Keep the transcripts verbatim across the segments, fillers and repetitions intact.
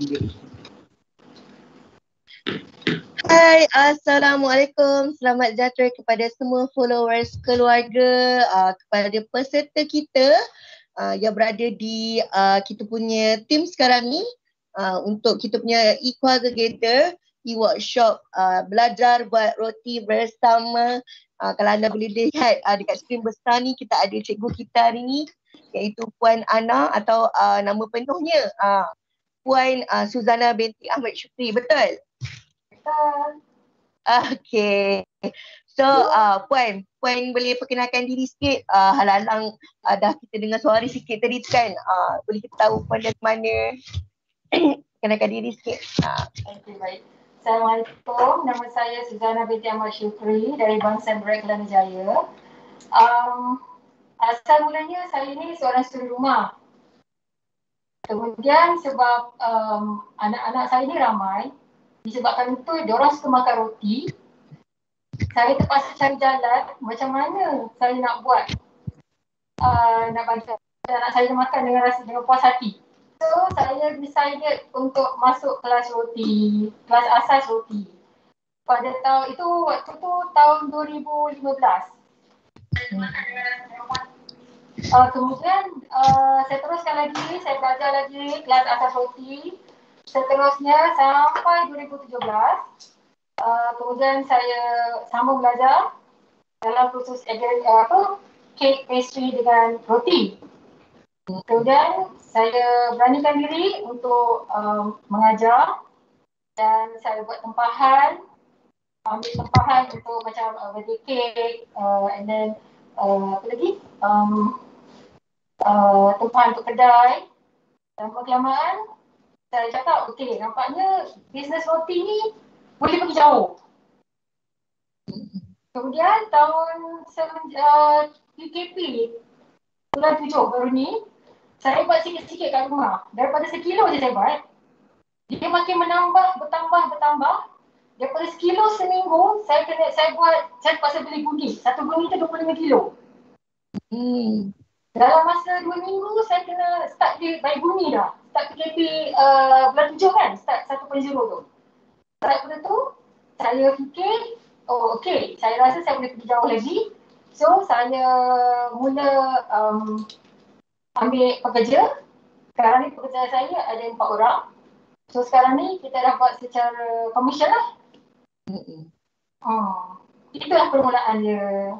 Hai, Assalamualaikum. Selamat sejahtera kepada semua followers, keluarga, uh, kepada peserta kita uh, yang berada di uh, kita punya team sekarang ni uh, untuk kita punya e-keluarga kita, e-workshop uh, belajar buat roti bersama. Uh, kalau anda boleh lihat uh, dekat skrin besar ni, kita ada cikgu kita hari ni, iaitu Puan Ana atau uh, nama penuhnya uh, Puan uh, Suzana binti Ahmad Syukri. Betul? Okay. So, uh, Puan, Puan boleh perkenalkan diri sikit. Uh, halang-halang uh, dah kita dengar suara sikit tadi tu kan. Uh, boleh kita tahu Puan dari mana? Perkenalkan diri sikit. Uh. Okay, baik. Assalamualaikum. Nama saya Suzana binti Ahmad Syukri dari Bangsa Berek Kelana Jaya. Um, asal mulanya saya ni seorang suri rumah. Kemudian sebab um, anak-anak saya ni ramai, disebabkan itu diorang suka makan roti, saya terpaksa cari jalan macam mana saya nak buat uh, nak bagi anak saya makan dengan rasa dengan puas hati. So saya decided untuk masuk kelas roti, kelas asas roti. Pada tahun itu, waktu tu tahun dua ribu lima belas. Uh, kemudian uh, saya teruskan lagi, saya belajar lagi kelas asas roti. Seterusnya sampai dua ribu tujuh belas, uh, kemudian saya sambung belajar dalam kursus uh, apa, cake pastry dengan roti. Kemudian saya beranikan diri untuk um, mengajar dan saya buat tempahan, ambil tempahan untuk macam uh, birthday cake, uh, and then uh, apa lagi, um, uh, tempahan untuk kedai. Dan kelamaan saya cakap, okey, nampaknya bisnes roti ni boleh pergi jauh. Kemudian tahun uh, U K P bulan tujuh baru ni, saya buat sikit-sikit kat rumah. Daripada sekilo je saya buat, dia makin menambah, bertambah, bertambah. Daripada sekilo seminggu, saya kena saya buat, saya terpaksa beli guni. Satu guni tu dua puluh lima kilo. Hmm. Dalam masa dua minggu, saya kena start di buy guni dah. Start P K P uh, bulan tujuh kan, start satu titik kosong tu. Start pada tu, saya fikir, oh okey, saya rasa saya boleh pergi jauh lagi. So, saya mula um, ambil pekerja. Sekarang ni pekerja saya ada empat orang. So, sekarang ni kita dah buat secara komersial lah. Mm-mm. Oh, itulah permulaan dia.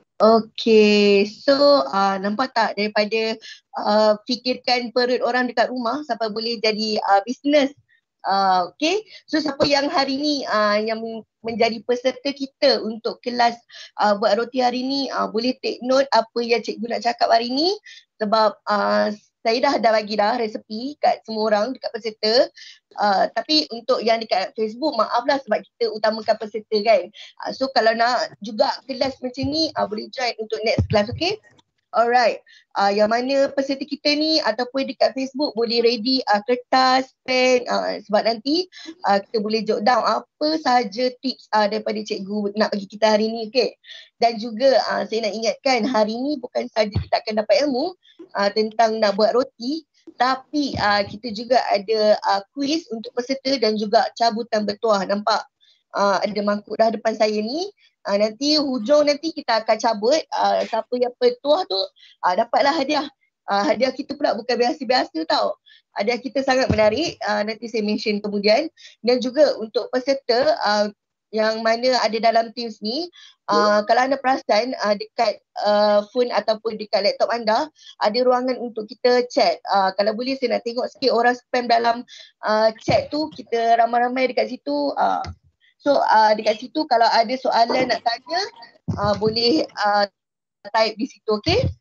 Okay, so uh, nampak tak daripada uh, fikirkan perut orang dekat rumah sampai boleh jadi uh, bisnes. Uh, okay, so siapa yang hari ni uh, yang menjadi peserta kita untuk kelas uh, buat roti hari ni, uh, boleh take note apa yang cikgu nak cakap hari ni, sebab uh, saya dah dah bagi dah resepi kat semua orang dekat peserta. Uh, tapi untuk yang dekat Facebook, maaflah sebab kita utamakan peserta kan. Uh, so kalau nak juga kelas macam ni, uh, boleh join untuk next class, okay? Alright, uh, yang mana peserta kita ni ataupun dekat Facebook boleh ready uh, kertas, pen, uh, sebab nanti uh, kita boleh jot down apa sahaja tips uh, daripada cikgu nak bagi kita hari ni, okay? Dan juga uh, saya nak ingatkan, hari ni bukan sahaja kita akan dapat ilmu uh, tentang nak buat roti, tapi uh, kita juga ada uh, quiz untuk peserta dan juga cabutan bertuah. Nampak uh, ada mangkuk dah depan saya ni. Uh, nanti hujung nanti kita akan cabut, uh, siapa yang bertuah tu uh, dapatlah hadiah. Uh, hadiah kita pula bukan biasa-biasa tau. Hadiah kita sangat menarik, uh, nanti saya mention kemudian. Dan juga untuk peserta uh, yang mana ada dalam Teams ni, uh, kalau anda perasan uh, dekat uh, phone ataupun dekat laptop anda ada ruangan untuk kita chat. Uh, kalau boleh saya nak tengok sikit orang spam dalam uh, chat tu, kita ramai-ramai dekat situ. Uh, So uh, dekat situ kalau ada soalan nak tanya, uh, boleh uh, type di situ, okay?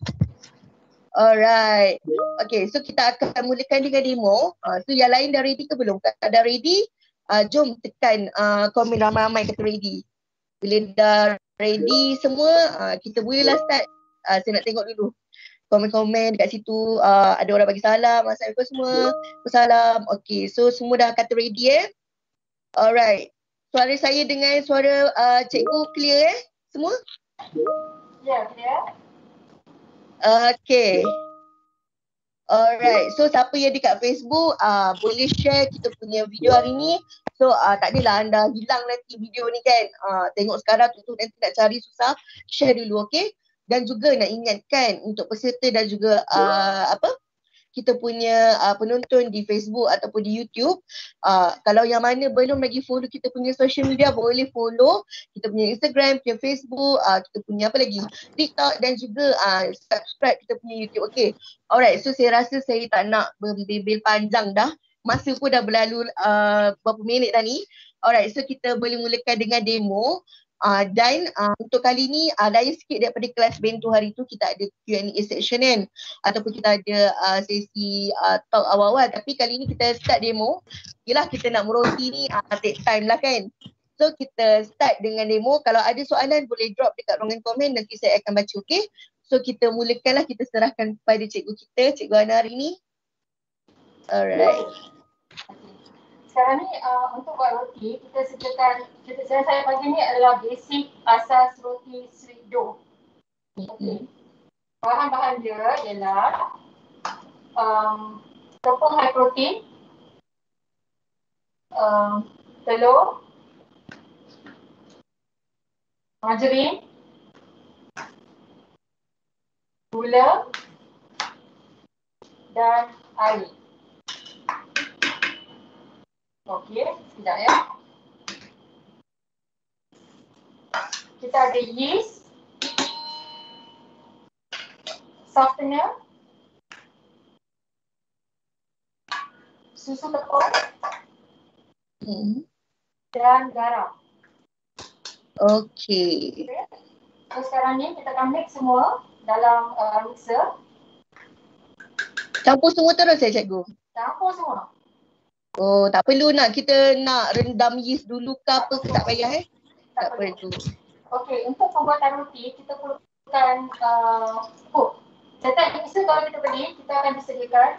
Alright. Okay, so kita akan mulakan dengan demo. Uh, so yang lain dah ready ke belum? Kalau dah ready, uh, jom tekan uh, komen ramai-ramai kata ready. Bila dah ready semua, uh, kita bolehlah start. Uh, saya nak tengok dulu komen-komen dekat situ. Uh, ada orang bagi salam, assalamualaikum semua. Salam. Okay, so semua dah kata ready eh? Alright. Suara saya dengan suara uh, cikgu clear eh? Semua? Ya, yeah, clear. Okay. Alright, so siapa yang dekat Facebook uh, boleh share kita punya video hari ni. So uh, tak adalah anda hilang nanti video ni kan. Uh, tengok sekarang tu nanti nak cari susah. Share dulu, okay? Dan juga nak ingatkan untuk peserta dan juga uh, apa kita punya uh, penonton di Facebook ataupun di YouTube, uh, kalau yang mana belum lagi follow kita punya social media, boleh follow kita punya Instagram, punya Facebook, uh, kita punya apa lagi, TikTok dan juga uh, subscribe kita punya YouTube. Okay, alright, so saya rasa saya tak nak berbebel panjang dah, masa pun dah berlalu uh, berapa minit dah ni. Alright, so kita boleh mulakan dengan demo. Uh, dan uh, untuk kali ni uh, lain sikit daripada kelas Bento hari tu, kita ada Q and A section kan, ataupun kita ada uh, sesi uh, talk awal-awal, tapi kali ni kita start demo. Yelah, kita nak meroti ni uh, take time lah kan. So kita start dengan demo. Kalau ada soalan boleh drop dekat ruangan komen, nanti saya akan baca, okay? So kita mulakanlah, kita serahkan kepada cikgu kita, Cikgu Ana hari ni. Alright. Sekarang ni uh, untuk buat roti, kita sediakan, kita saya saya bagi ni adalah basic asas roti sweet dough. Okey. Bahan-bahan dia ialah um, tepung high protein, um, telur, margarin, gula dan air. Okey, sekejap ya. Kita ada yeast, softener, susu tepung, Hmm. dan garam. Okay. Okay. So sekarang ni kita akan mix semua dalam uh, mixer. Campur semua terus ya cikgu? Campur semua. Oh, tak perlu nak kita nak rendam yeast dulu ke apa ke, tak payah eh? Tak, Tak perlu. perlu. Okey, untuk pembuatan roti kita perlukan uh, oh, cetak mixer kalau kita beli, kita akan disediakan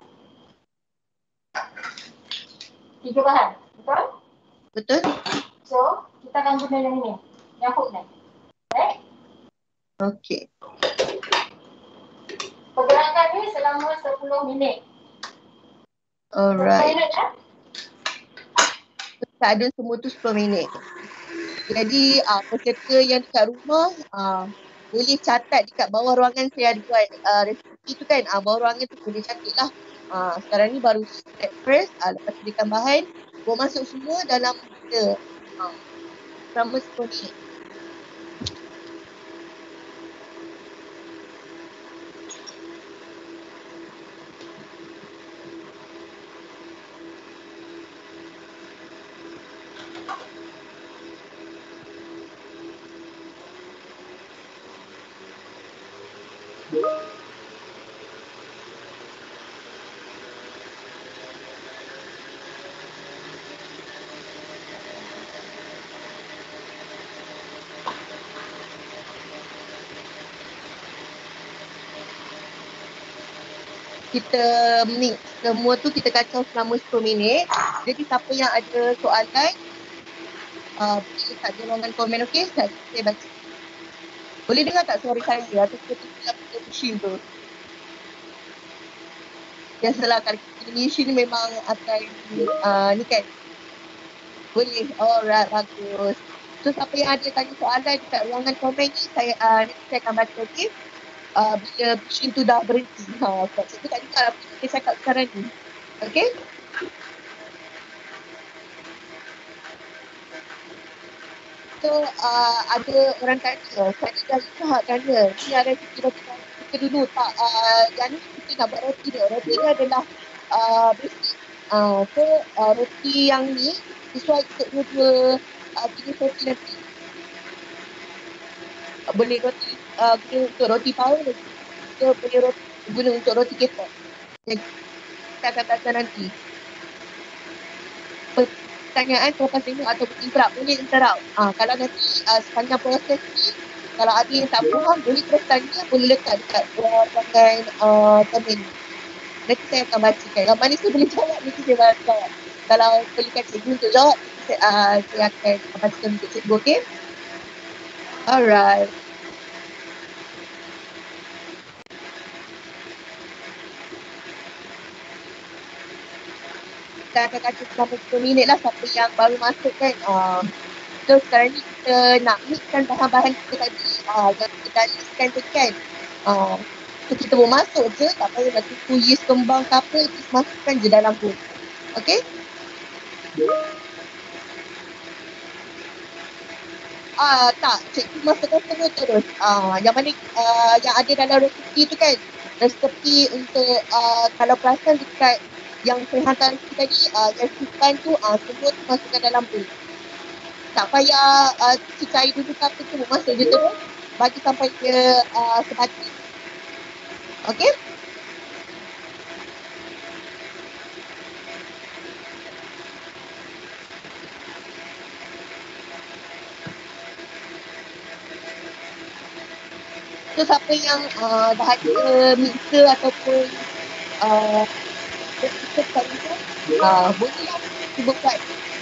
tiga bahan, betul? Betul? So, kita akan guna yang ini, yang hook ni. Right? Okay. Pergerakan ni selama sepuluh minit. Alright. sepuluh minit kan? Keadaan semua tu sepuluh minit. Jadi uh, peserta yang dekat rumah uh, boleh catat dekat bawah ruangan saya ada buat uh, resipi tu kan. Uh, bawah ruangan tu boleh catat lah. Uh, sekarang ni baru step first. Uh, lepas sediakan bahan, bawa masuk semua dalam kita. Uh, selama sepuluh minit. Kita mix semua tu, kita kacau selama sepuluh minit. Jadi siapa yang ada soalan uh, boleh letak di ruangan komen, okey? Saya, saya baca. Boleh dengar tak suara saya atau kita tengok mesin tu? Biasalah kalau kita mesin ni memang akan uh, ni kan. Boleh. Alright, bagus. So siapa yang ada tanya soalan dekat ruangan komen ni, saya uh, nanti saya akan baca, okey? Uh, bila mesin tu dah berhenti. Ha, sebab saya tak dengar apa yang saya cakap sekarang ni. Okey? So, uh, ada orang tanya, saya dah lihat tanya, ni ada roti kita dulu tak, uh, yang ni kita nak buat roti dia. Roti dia adalah uh, basic. Uh, so, uh, roti yang ni sesuai untuk dua-dua uh, jenis roti nanti. Uh, boleh roti, uh, boleh untuk roti power, kita boleh roti, guna untuk roti kepak. Jadi, kita akan baca nanti. Pertanyaan selepas tengok ataupun interrupt, boleh interrupt. Ah, kalau nanti uh, sepanjang proses ni, kalau ada yang tak faham, boleh terus tanya, boleh letak dekat ruangan uh, komen. Nanti saya akan bacakan. Kalau mana saya boleh jawab, nanti saya akan jawab. Kalau perlukan cikgu untuk jawab, saya, uh, saya akan bacakan untuk cikgu, okey? Alright. kita akan kata selama sepuluh minit lah siapa yang baru masuk kan. Uh, so sekarang ni kita nak mixkan bahan-bahan kita tadi uh, yang kita dah listkan tu kan. Uh, so kita mau masuk je, tak payah nak tunggu yeast kembang ke apa, just masukkan je dalam bowl. Okay? Ah, tak, cikgu masukkan semua terus. Ah, yang mana uh, yang ada dalam resepi tu kan. Resepi untuk uh, kalau perasan dekat yang saya hantar tadi, uh, yang simpan tu uh, semua tu masukkan dalam bowl. Tak payah uh, cuci air dulu ke apa tu, masuk je terus. Bagi sampai dia uh, sebati. Okay? So siapa yang uh, dah ada mixer ataupun uh, mixer kat mixer, uh, bolehlah cuba buat.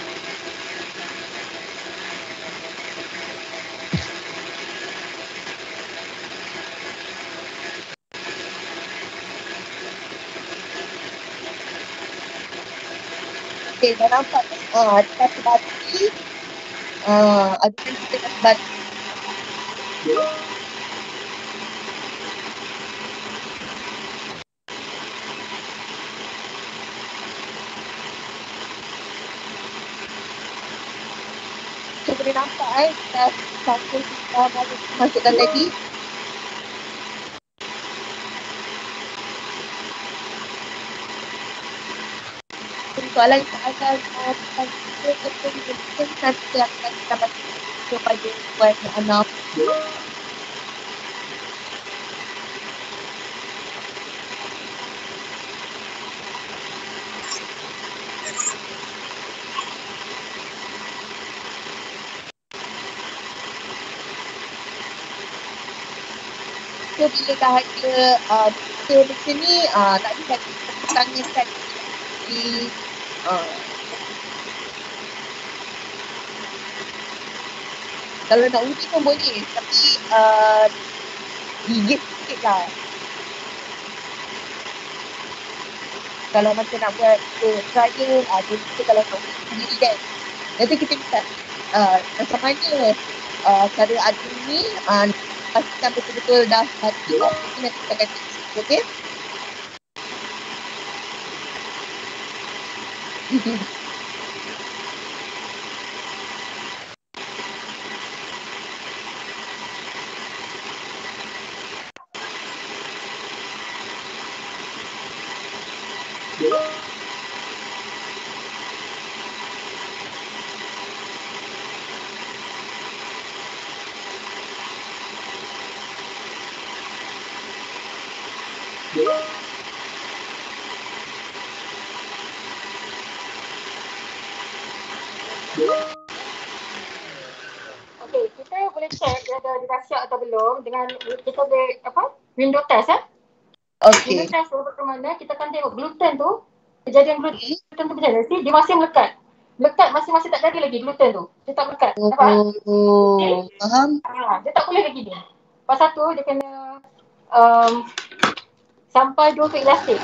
Okay, dah nampak kan? Uh, ada kasih bati. Uh, ada kan kita kasih bati. So boleh nampak eh, kita campur kita balik masukkan tadi. Soalan-soalan uh, tentang kita ataupun kita nanti akan dapat kepada Puan Ana. So bila dah ada uh, mixer macam ni, uh, tak ada lagi tangan kan di uh, kalau nak uji pun boleh, tapi uh, gigit sikit lah. Kalau macam nak buat uh, trial, uh, jadi kita kalau nak uji sendiri kan, nanti kita bisa uh, macam mana uh, cara aduk ni, uh, pastikan betul-betul dah hati lah. Nanti kita akan cek, okay? Okay, kita boleh check dia ada dirahsiat atau belum dengan kita boleh apa? Window test eh. Okay. Window test tu bagaimana kita akan tengok gluten tu, kejadian gluten tu berjalan, see, dia masih melekat. Melekat masih-masih tak jadi lagi gluten tu. Dia tak melekat. Oh, Nampak? okay. Faham? Ha, dia tak boleh lagi dia. Lepas satu dia kena um, sampai dua ke elastik.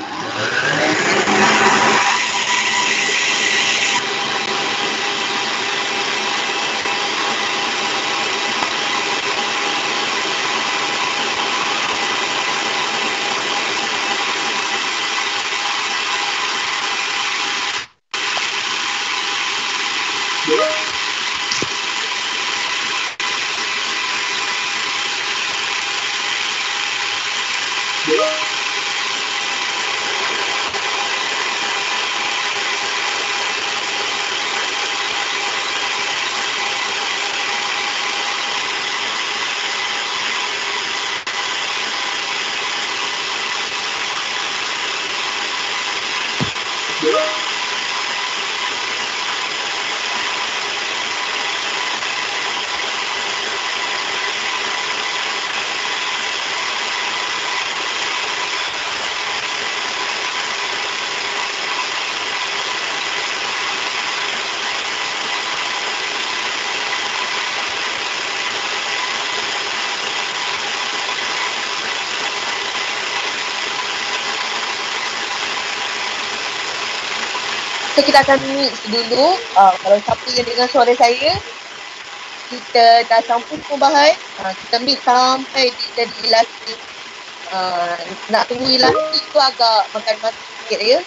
So kita akan mix dulu. Uh, kalau siapa yang dengar suara saya, kita dah campur semua bahan. Uh, kita mix sampai dia jadi elastik. Uh, nak tunggu elastik tu agak makan masa sikit ya.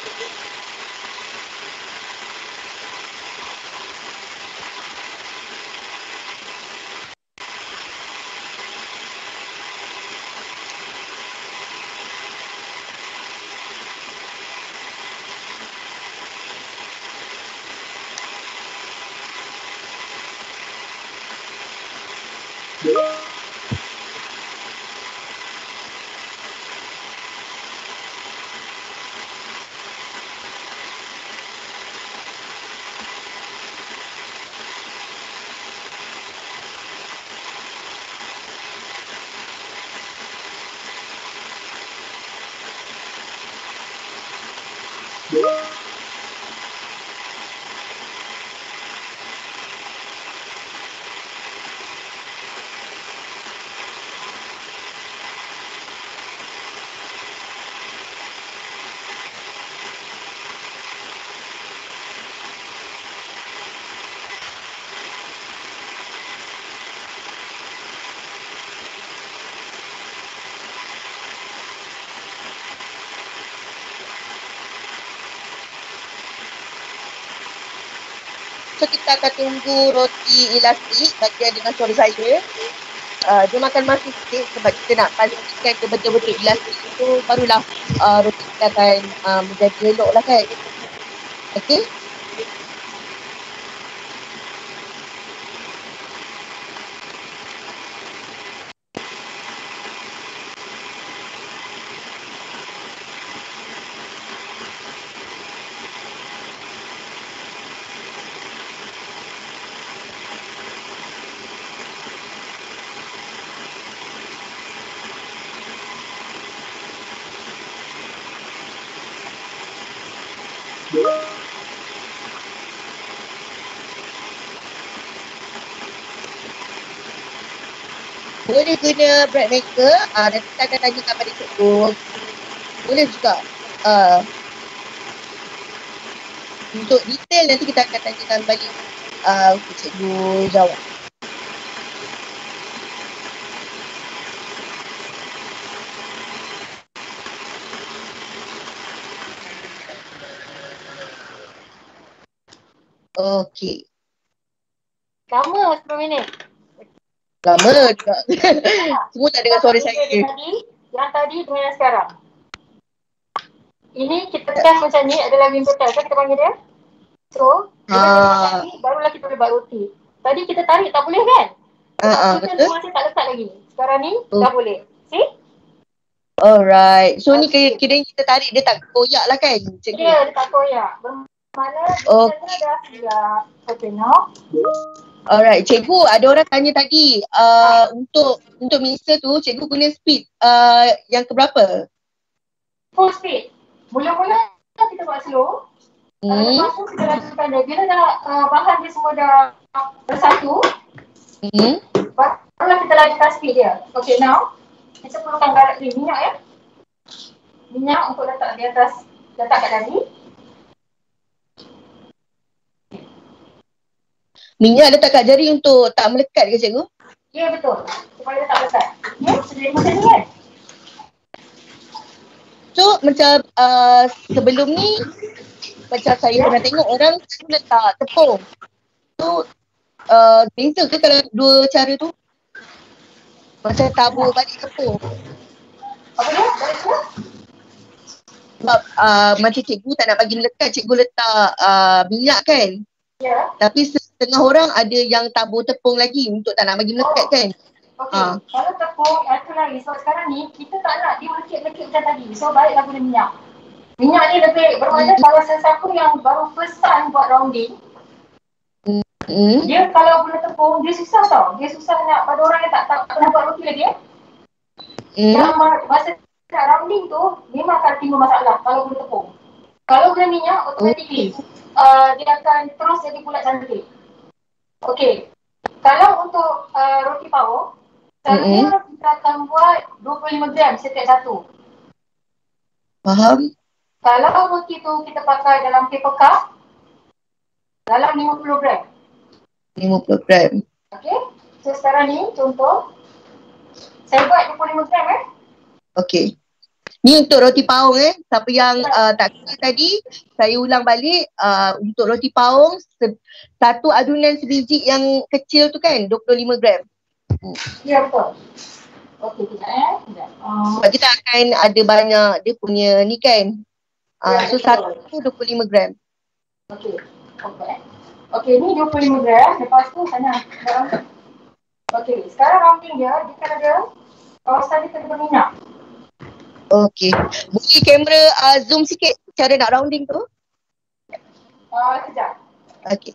So kita akan tunggu roti elastik bagian dengan suara saya. Uh, dia makan masa sikit sebab kita nak pastikan dia betul-betul elastik itu, barulah uh, roti kita akan uh, menjadi elok lah kan. Okay. Boleh guna bread maker, uh, nanti kita akan tanyakan pada cikgu. Boleh juga. Uh, untuk detail nanti kita akan tanyakan balik uh, untuk cikgu jawab. Okey. Lama sepuluh minit. Lama juga. Semua tak dengar suara saya. Tadi, yang tadi dengan yang sekarang. Ini kita test macam ni, adalah window test. Kita panggil dia. So, bila Ah. kita ni, barulah kita boleh buat roti. Tadi kita tarik tak boleh kan? Ah, ah, kita betul. masih tak letak lagi. Sekarang ni, Oh. dah boleh. See? Alright. So Okay. ni kira kita tarik dia tak koyak lah kan? Ya, yeah, dia tak koyak. Bermakna Okay. kita dah siap. Okay, now. Alright, cikgu ada orang tanya tadi uh, untuk untuk mixer tu cikgu guna speed uh, yang keberapa? Full speed. Mula-mula kita buat slow. Hmm. Uh, lepas tu kita lakukan dia. Bila dah uh, bahan dia semua dah bersatu, Hmm. barulah kita lakukan speed dia. Okay, now kita perlukan garam ni, minyak ya. Minyak untuk letak di atas, letak kat dahi. Minyak letak kat jari untuk tak melekat ke cikgu? Ya, betul. Supaya tak lekat. Ya, sedia macam ni kan? So macam uh, sebelum ni macam saya pernah tengok orang letak tepung. So uh, beza ke kalau dua cara tu? Macam tabur balik tepung. Apa dia? Balik tu? Sebab uh, macam cikgu tak nak bagi melekat, cikgu letak uh, minyak kan? Ya. Tapi setengah orang ada yang tabur tepung lagi untuk tak nak bagi melekat Oh. kan? Okey, Ha. kalau tepung itu lagi. So sekarang ni kita tak nak dia melekit-lekit macam tadi. So baiklah guna minyak. Minyak ni lebih bermakna hmm. kalau sesiapa yang baru first time buat rounding, Hmm. dia kalau guna tepung dia susah tau. Dia susah nak pada orang yang tak, tak pernah buat roti lagi. Hmm. Dalam masa nak rounding tu memang akan timbul masalah kalau guna tepung. Kalau guna minyak automatically uh, dia akan terus jadi bulat cantik. Okey. Kalau untuk uh, roti power, selalunya mm-hmm. kita akan buat dua puluh lima gram setiap satu. Faham? Kalau roti tu kita pakai dalam paper cup, dalam lima puluh gram. lima puluh gram. Okey. So sekarang ni contoh. Saya buat dua puluh lima gram eh. Okey. Ni untuk roti paung eh. Siapa yang uh, tak kira tadi, saya ulang balik. Uh, untuk roti paung, se- satu adunan sebiji yang kecil tu kan, dua puluh lima gram. Hmm. Ya, betul. Okey, kejap eh. Kejap. Um, Sebab kita akan ada banyak dia punya ni kan. Uh, Ya, so betul. satu dua puluh lima gram. Okey. Okey. Okey, ni dua puluh lima gram. Lepas tu sana. Okey, sekarang rounding dia, dia kan ada kawasan dia kena berminyak. Okey. Boleh kamera uh, zoom sikit cara nak rounding tu? Uh, kejap. Okey.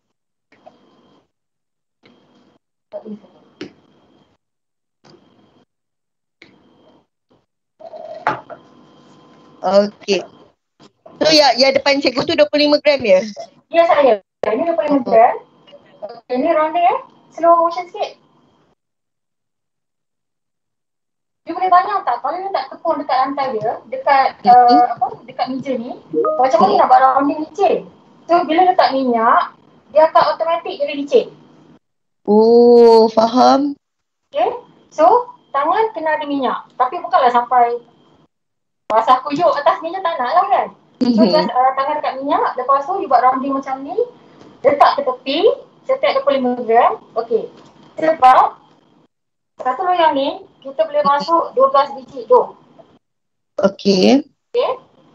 Okey. So ya, ya depan cikgu tu dua puluh lima gram ya? Ya, saya. Ini dua puluh lima gram. Okey, ni rounding eh. Slow motion sikit. Dia boleh bayang tak kalau dia nak tepung dekat lantai dia, dekat uh, apa, dekat meja ni, macam mana nak buat rounding licin. So bila letak minyak, dia akan automatik jadi licin. Oh, faham. Okay, so tangan kena ada minyak. Tapi bukanlah sampai basah kuyup atas minyak, tak nak lah kan. So just uh, tangan dekat minyak, lepas tu you buat rounding macam ni, letak ke tepi, setiap dua puluh lima gram. Okay, sebab satu loyang ni, kita boleh masuk dua belas biji dough. Okey. Okay.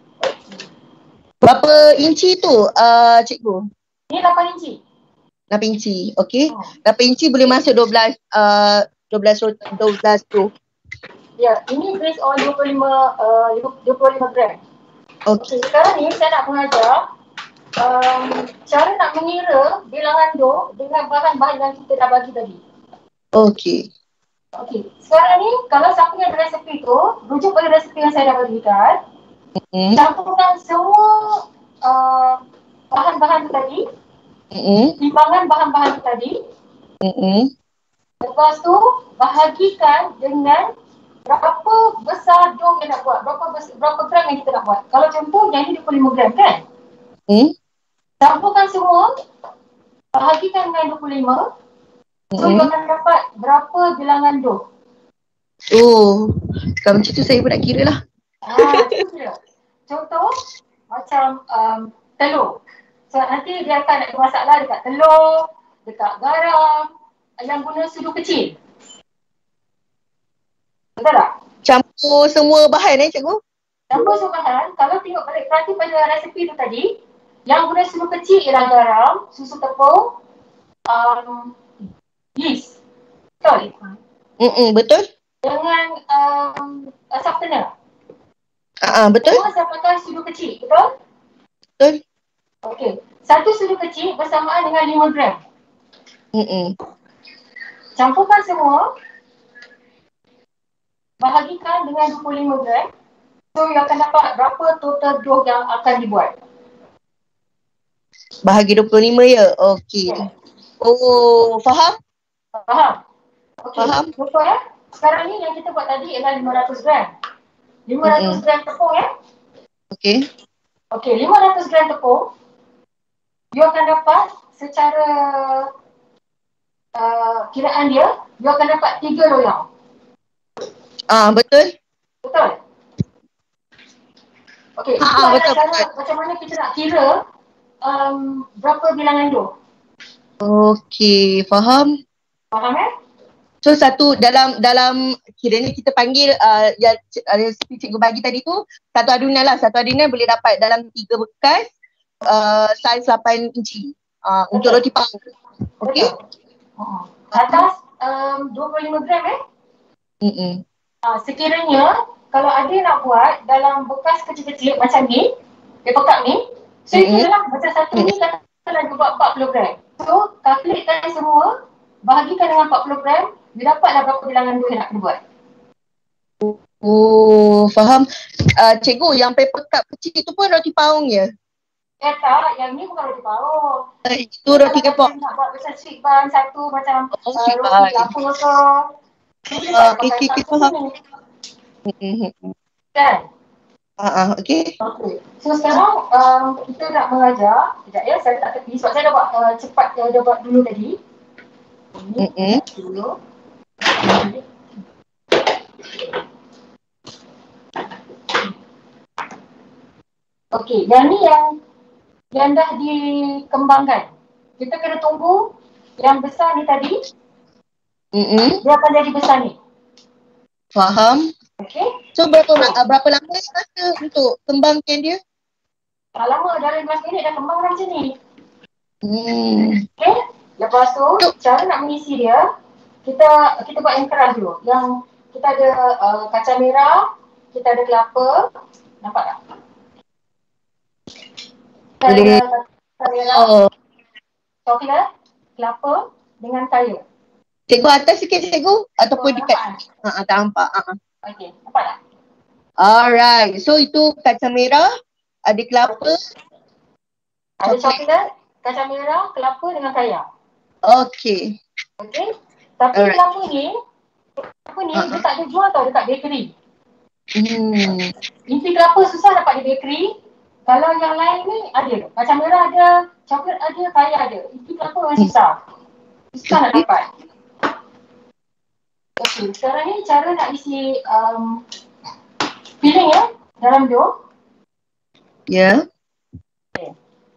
Berapa inci tu uh, cikgu? Ni lapan inci. lapan inci. Okey. Oh. lapan inci boleh masuk dua belas uh, dua belas dua belas tu. Ya, ini based on dua puluh lima uh, dua puluh lima gram. Okey. Okay, sekarang ni saya nak mengajar um, cara nak mengira bilangan dough dengan bahan-bahan yang kita dah bagi tadi. Okey. Okey, sekarang ni kalau siapa yang ada resepi tu, rujuk pada resepi yang saya dah bagikan. Mm-hmm. Campurkan semua uh, bahan-bahan tu tadi. Mm-hmm. Timbangan bahan-bahan tu tadi. Mm-hmm. Lepas tu bahagikan dengan berapa besar dough yang nak buat, berapa bes- berapa gram yang kita nak buat. Kalau contoh yang ni dua puluh lima gram kan? Hmm? Campurkan semua, bahagikan dengan dua puluh lima. So Hmm? you akan dapat berapa bilangan dough. Oh, kalau macam tu saya pun nak kira lah. Ah, itu kira. Contoh macam um, telur. So nanti dia akan ada masalah dekat telur, dekat garam, yang guna sudu kecil. Betul tak? Campur semua bahan eh cikgu? Campur semua bahan, kalau tengok balik perhati pada resepi tu tadi, yang guna sudu kecil ialah garam, susu tepung, um, yeast. Betul? Mm betul? Dengan um, softener. Ah, uh, betul? Semua saya pakai sudu kecil, betul? Betul. Okey. Satu sudu kecil bersamaan dengan lima gram. Mm Campurkan semua. Bahagikan dengan dua puluh lima gram. So, you akan dapat berapa total dough yang akan dibuat. Bahagi dua puluh lima ya? Okey. Okay. Oh, faham? Faham? Okey. Faham. Betul ya? Sekarang ni yang kita buat tadi ialah lima ratus gram. lima ratus Mm-mm. gram tepung ya? Okey. Okey, lima ratus gram tepung. You akan dapat secara uh, kiraan dia, you akan dapat tiga loyang. Ah, betul? Betul? Okey, itu Ah, adalah betul, cara betul. macam mana kita nak kira um, berapa bilangan dough. Okey, faham. Faham eh? So satu dalam dalam kiranya kita panggil uh, yang resipi cikgu bagi tadi tu satu adunan lah. Satu adunan boleh dapat dalam tiga bekas uh, saiz lapan inci uh, untuk roti paung. Okey? Uh-huh. Atas um, dua puluh lima gram eh? Mm-mm. Uh, sekiranya kalau ada nak buat dalam bekas kecil-kecil macam ni, dia pekat ni, so Mm-mm. itu lah macam satu ni katakanlah dia buat empat puluh gram. So kalkulatekan semua, bahagikan dengan empat puluh gram, you dapatlah berapa bilangan dough yang nak kena buat. Oh, faham. Uh, cikgu, yang paper cup kecil tu pun roti paung ya? Eh tak, yang ni bukan roti paung. Uh, itu roti kepok. Nak buat macam sweet bun satu macam Oh, uh, sweet roti bun. apa ke. Jadi Ah, tak okey, pakai okey, cup faham. ni. Mm-mm. Kan? Ah, uh, okay. Okay. So sekarang um, kita nak mengajar. Sekejap ya, saya tak tepi sebab saya dah buat uh, cepat, uh, dah buat dulu tadi. Ini Mm-mm. dulu. Okey, yang ni yang yang dah dikembangkan. Kita kena tunggu yang besar ni tadi. Mm-mm. Dia akan jadi besar ni. Faham. Okey. So berapa, uh, berapa lama masa untuk kembangkan dia? Tak lama, dalam lima belas minit dah kembang dah macam ni. Hmm. Okey. Lepas tu, cara nak mengisi dia, kita kita buat yang keras dulu. Yang kita ada uh, kacang merah, kita ada kelapa. Nampak tak? Kita Boleh. ada kacang merah, Oh. coklat, kelapa dengan kaya. Cikgu atas sikit cikgu ataupun Oh, dekat. nampak? Ha, tak nampak. Ha. Okey, nampak tak? Alright. So itu kacang merah, ada kelapa, Ada coklat. coklat, kacang merah, kelapa dengan kaya. Okay. Okey. Tapi Alright. kelapa ni, kelapa ni Uh-huh. dia tak ada jual tau dekat bakery. Hmm. Inti kelapa susah dapat di bakery. Kalau yang lain ni ada. Kacang merah ada, coklat ada, kaya ada. Inti kelapa memang susah. Susah nak dapat. Okey, sekarang ni cara nak isi um, filling ya dalam dough. Ya. Yeah. Okay.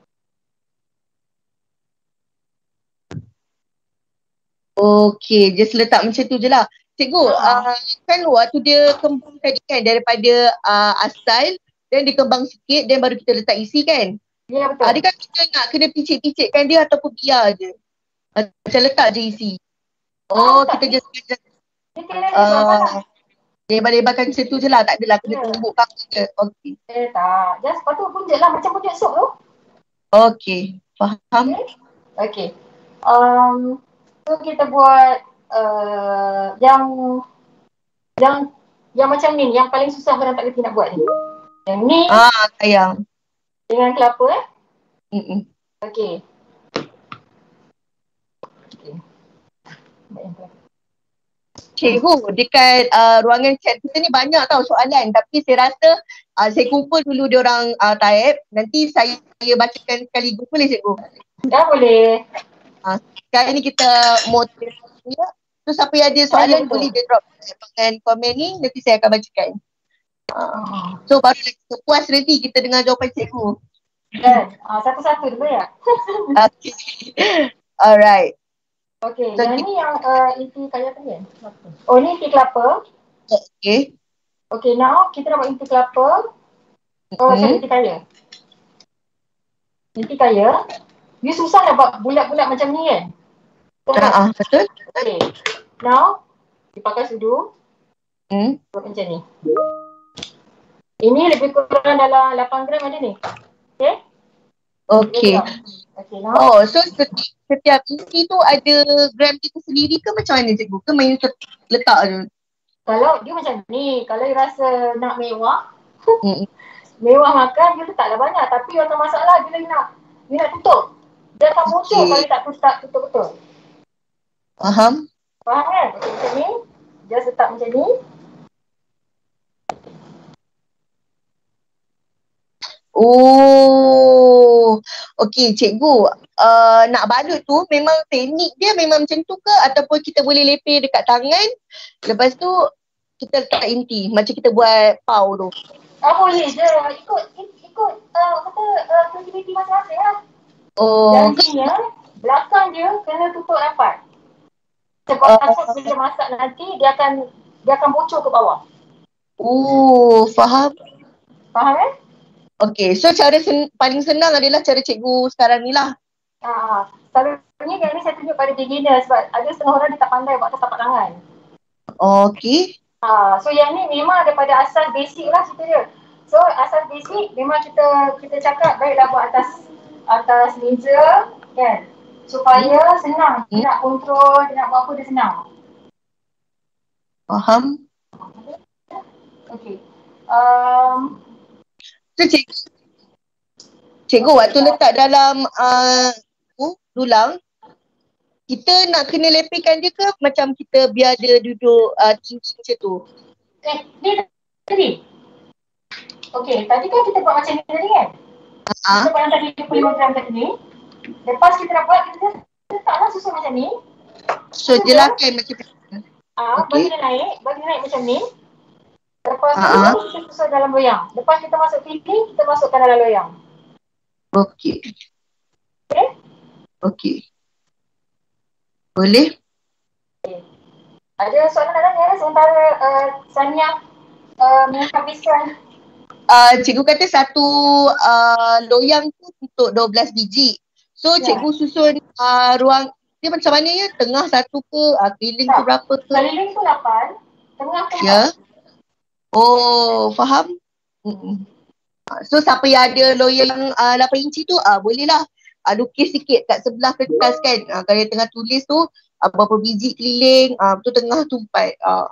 Okay, just letak macam tu je lah. Cikgu, uh, kan waktu dia kembang tadi kan daripada uh, asal, dan dikembang sikit, dan baru kita letak isi kan? Ya, betul. Adakah kita nak kena picit-picitkan dia ataupun biar je? Macam letak je isi. Oh, ah, kita just Dia uh, lebar-lebarkan macam tu je lah. Tak adalah kena yeah. tumbuk kamu je. Okay. Eh tak, just lepas tu punjat lah macam punjat sup tu. Okay, faham. Okay. Okay. Um, so kita buat uh, yang yang yang macam ni, yang paling susah orang tak kerti nak buat ni. Yang ni ah, sayang. dengan kelapa eh. Mm-mm. Okay. Okay. Cikgu, dekat uh, ruangan chat kita ni banyak tau soalan, tapi saya rasa uh, saya kumpul dulu diorang uh, type, nanti saya, saya bacakan sekaligus, boleh cikgu? Dah boleh. Uh, sekarang ni kita moderate ya. So siapa yang ada soalan Ayuh, boleh dia drop dengan komen ni, nanti saya akan bacakan. Uh, so baru kita puas nanti kita dengar jawapan cikgu. Dan uh, satu-satu dulu ya. Okay. Alright. Okay, So, yang ni yang uh, inti kaya tadi kan? Oh, ni inti kelapa. Okay. Okay, now kita nak buat inti kelapa. Oh, Mm-hmm. sorry, inti kaya. Inti kaya. You susah nak buat bulat-bulat macam ni kan? Betul? Uh, uh, betul. Okay, now dipakai sudu. Hmm. Buat macam ni. Ini lebih kurang dalam lapan gram ada ni. Okay? Okay. Okay, now. Oh, so setiap, setiap isi tu ada gram kita sendiri ke macam mana cikgu? Ke main letak je? Kalau dia macam ni, kalau you rasa nak mewah, hmm. mewah makan, you letaklah banyak. Tapi yang tak masalah bila you nak, you nak tutup. Dia akan bocor Okay. kalau you tak tutup betul-betul. Faham? Faham kan? Okay, macam ni. Just letak macam ni. Oh, okey cikgu. Uh, nak balut tu memang teknik dia memang macam tu ke ataupun kita boleh lepeh dekat tangan, lepas tu kita letak inti macam kita buat pau tu? Ah, boleh je. Ikut, ikut uh, kata uh, kreativiti masing-masing lah. Oh. Janjinya, belakang dia kena tutup rapat. Sebab uh, takut bila masak nanti dia akan dia akan bocor ke bawah. Oh, faham. Faham kan? Okay, so cara sen- paling senang adalah cara cikgu sekarang ni lah. Haa, selalunya yang ni saya tunjuk pada beginner sebab ada setengah orang dia tak pandai buat atas tapak tangan. Okay. Haa, so yang ni memang daripada asas basic lah cerita dia. So asas basic memang kita kita cakap baiklah buat atas atas meja kan. Supaya hmm. senang, dia hmm. nak kontrol, dia nak buat apa dia senang. Faham. Okay. Um, So cikgu, cikgu waktu letak dalam uh, uh, dulang, kita nak kena lepihkan dia ke macam kita biar dia duduk uh, tinggi macam tu? Eh, ni tadi. Okey, tadi kan kita buat macam ni tadi kan? Ah. Kita buat yang tadi dua puluh lima gram tadi ni. Lepas kita dah buat, kita letaklah susu macam ni. So jelaskan macam mana. Ah, Okey. bagi dia naik, bagi dia naik macam ni. Lepas tu Ah. kita susun dalam loyang. Lepas kita masuk filling, kita masukkan dalam loyang. Okey. Okey? Okey. Boleh? Okay. Ada soalan nak tanya sementara uh, Sania uh, menghabiskan? Uh, cikgu kata satu uh, loyang tu untuk dua belas biji. So Ya. cikgu susun uh, ruang dia macam mana ya? Tengah satu ke? Uh, keliling tu berapa ke? Keliling tu lapan, tengah tu Ya. Oh, faham? Mm-mm. So siapa yang ada loyang uh, lapan inci tu uh, boleh lah uh, lukis sikit kat sebelah kertas kan. Uh, kalau yang tengah tulis tu uh, berapa biji keliling, uh, tu tengah tu empat. Uh.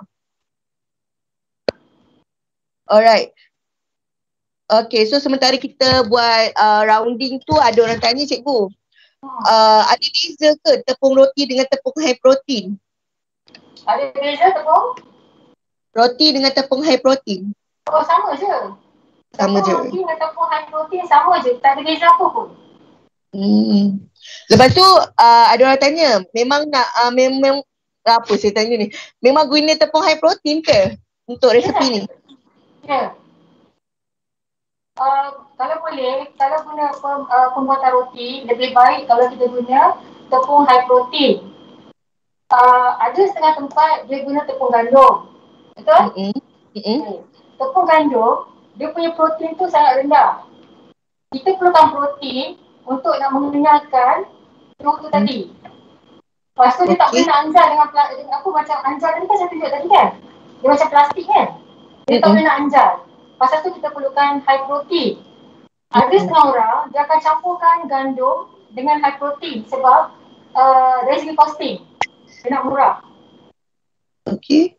Alright. Okay, so sementara kita buat uh, rounding tu ada orang tanya cikgu. Uh, ada beza ke tepung roti dengan tepung high protein? Ada beza tepung? Roti dengan tepung high protein. Oh, sama je. Sama tepung je. Roti dengan tepung high protein sama je. Tak ada beza apa pun. Hmm. Lepas tu uh, ada orang tanya, memang nak uh, memang apa saya tanya ni? Memang guna tepung high protein ke untuk resepi Ya. ni? Ya. Uh, kalau boleh, kalau guna pem, uh, pembuatan roti, lebih baik kalau kita guna tepung high protein. Uh, ada setengah tempat dia guna tepung gandum. Betul? Mm-mm. Mm-mm. Okay. Tepung gandum, dia punya protein tu sangat rendah. Kita perlukan protein untuk nak mengenyangkan telur tu tadi. Lepas tu dia tak Okay. boleh nak anjal dengan, dengan apa macam anjal tadi kan saya tunjuk tadi kan? Dia macam plastik kan? Dia tak Mm-mm. boleh nak anjal. Pasal tu kita perlukan high protein. Ada Mm-mm. setengah orang, dia akan campurkan gandum dengan high protein sebab uh, dari segi costing. Dia nak murah. Okay.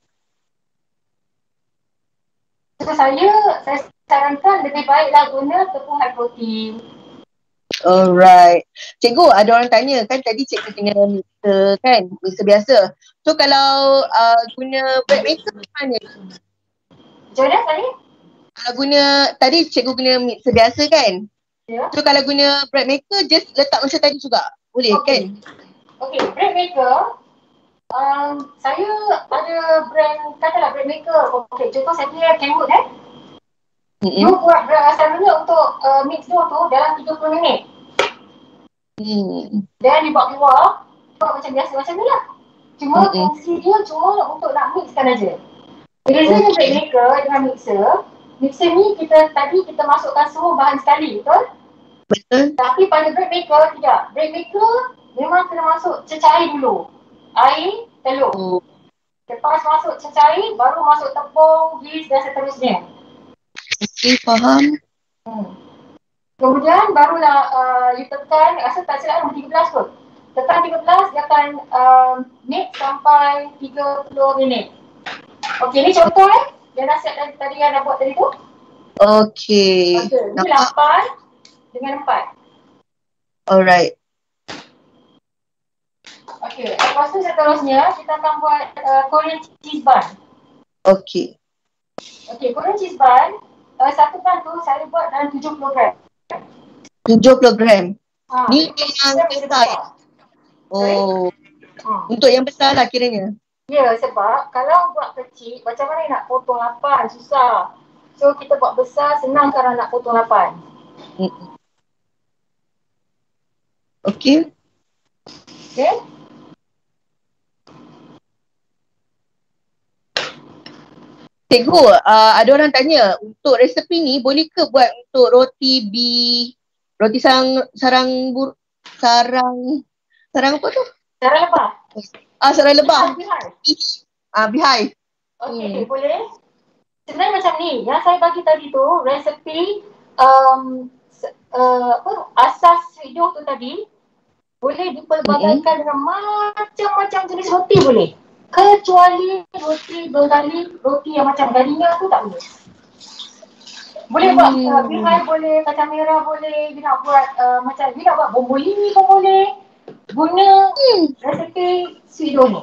So saya, saya sarankan lebih baiklah guna tepung high protein. Alright. Cikgu, ada orang tanya kan tadi cikgu guna mixer kan? Mixer biasa. So kalau uh, guna bread maker macam mana? Macam mana tadi? Kalau guna, tadi cikgu guna mixer biasa kan? Ya. So kalau guna bread maker just letak macam tadi juga? Boleh Okay. kan? Okay, bread maker. Um, saya ada brand, katalah bread maker. Okay, contoh saya punya Kenwood eh. Mm-mm. Dia buat bread asalnya untuk uh, mix dough tu dalam tiga puluh minit. Hmm. Dan dibawa keluar, buat macam biasa macam ni lah. Cuma Mm-mm. fungsi dia cuma untuk nak mixkan aja. Bezanya Okay. bread maker dengan mixer, mixer ni kita tadi kita masukkan semua bahan sekali, betul? Betul. Tapi pada bread maker tidak. Bread maker memang kena masuk cecair dulu. Air, telur. Oh. Lepas masuk cecair, baru masuk tepung, yeast dan seterusnya. Okay, faham. Hmm. Kemudian barulah uh, you tekan, rasa tak silap nombor tiga belas kot. Tekan tiga belas, dia akan uh, mix sampai tiga puluh minit. Okey, ni contoh eh. Yang nasihat tadi, tadi yang dah buat tadi tu. Okay. Okey, ni Nampak? lapan dengan empat. Alright. Okey, lepas tu seterusnya kita akan buat uh, Korean cheese bun. Okay. Okey, Korean cheese bun, uh, satu bun tu saya buat dalam tujuh puluh gram. tujuh puluh gram. Ha, Ni tujuh puluh yang gram dia besar. besar. Oh. Hmm. Untuk yang besar lah kiranya. Ya, sebab kalau buat kecil, macam mana nak potong lapan, susah. So, kita buat besar, senang kalau nak potong lapan. Mm-mm. Okay. Okay? Cikgu, uh, ada orang tanya, untuk resepi ni boleh ke buat untuk roti B, roti sarang, sarang, bur, sarang, sarang apa tu? Cara lebah. Ah, sarang lebah. Beehive. Ah, beehive. Okey, Hmm. boleh. Sebenarnya macam ni, yang saya bagi tadi tu, resepi um, uh, apa, asas hidup tu tadi, boleh dipelbagaikan dengan macam-macam jenis roti boleh. Kecuali roti bergali, roti yang macam galinya tu tak boleh. Boleh Hmm. buat uh, beehive boleh, kacang merah boleh, you nak buat uh, macam, you nak buat bombolini pun boleh. Guna Hmm. resepi sweet dough ni.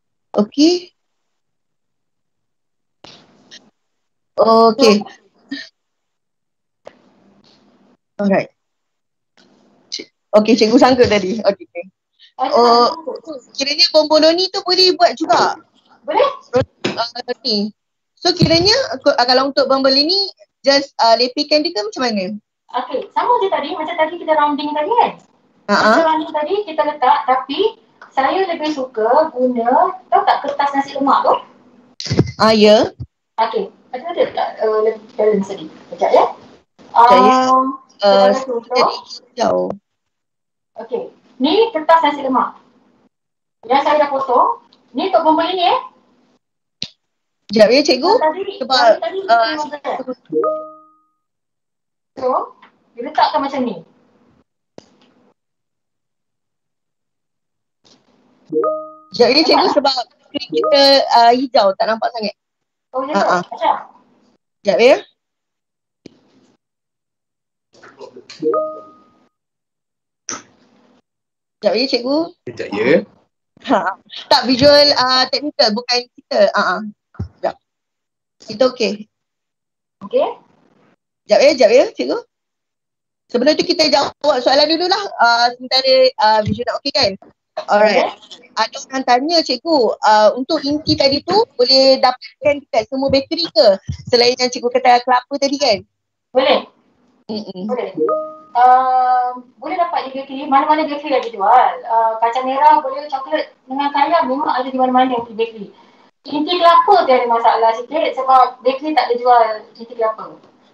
Okay. Okay. Alright. Okay, cikgu sangka tadi. Okay. Okay. Oh, kiranya bomboloni tu boleh buat juga. Boleh? Uh, ni. So kiranya uh, kalau untuk bomboloni just uh, lepikan dia ke macam mana? Okay, sama je tadi. Macam tadi kita rounding tadi kan? Uh-huh. Kita rounding tadi kita letak, tapi saya lebih suka guna, tahu tak kertas nasi lemak tu? Ah, ya. Yeah. Okay, ada ada tak uh, balance tadi? Sekejap ya. Um, uh, jadi hijau. Okay, ni kertas nasi lemak yang saya dah potong. Ni untuk bomboloni ni eh. Sekejap ya cikgu. Tadi, sebab tadi, uh, so, diletakkan macam ni. Sekejap ya cikgu sebab skrin kita uh, hijau tak nampak sangat. Oh ya, uh-huh. Macam? Sekejap ya. Sekejap ya cikgu. Sekejap ya. Ha. Tak, visual uh, technical bukan kita. Uh-huh. Sekejap. Kita okey. Okey. Sekejap ya, sekejap ya cikgu. Sebelum tu kita jawab soalan dulu lah. Uh, sementara uh, visual nak okey kan? Alright. Ada okay. orang tanya cikgu, uh, untuk inti tadi tu boleh dapatkan dekat semua bakery ke? Selain yang cikgu kata kelapa tadi kan? Boleh. Mm-mm. Boleh. Uh, boleh dapat di bakery, mana-mana bakery ada jual. Uh, kacang merah boleh, coklat dengan kaya memang ada di mana-mana di bakery. Inti kelapa tu ada masalah sikit sebab bakery tak ada jual inti kelapa.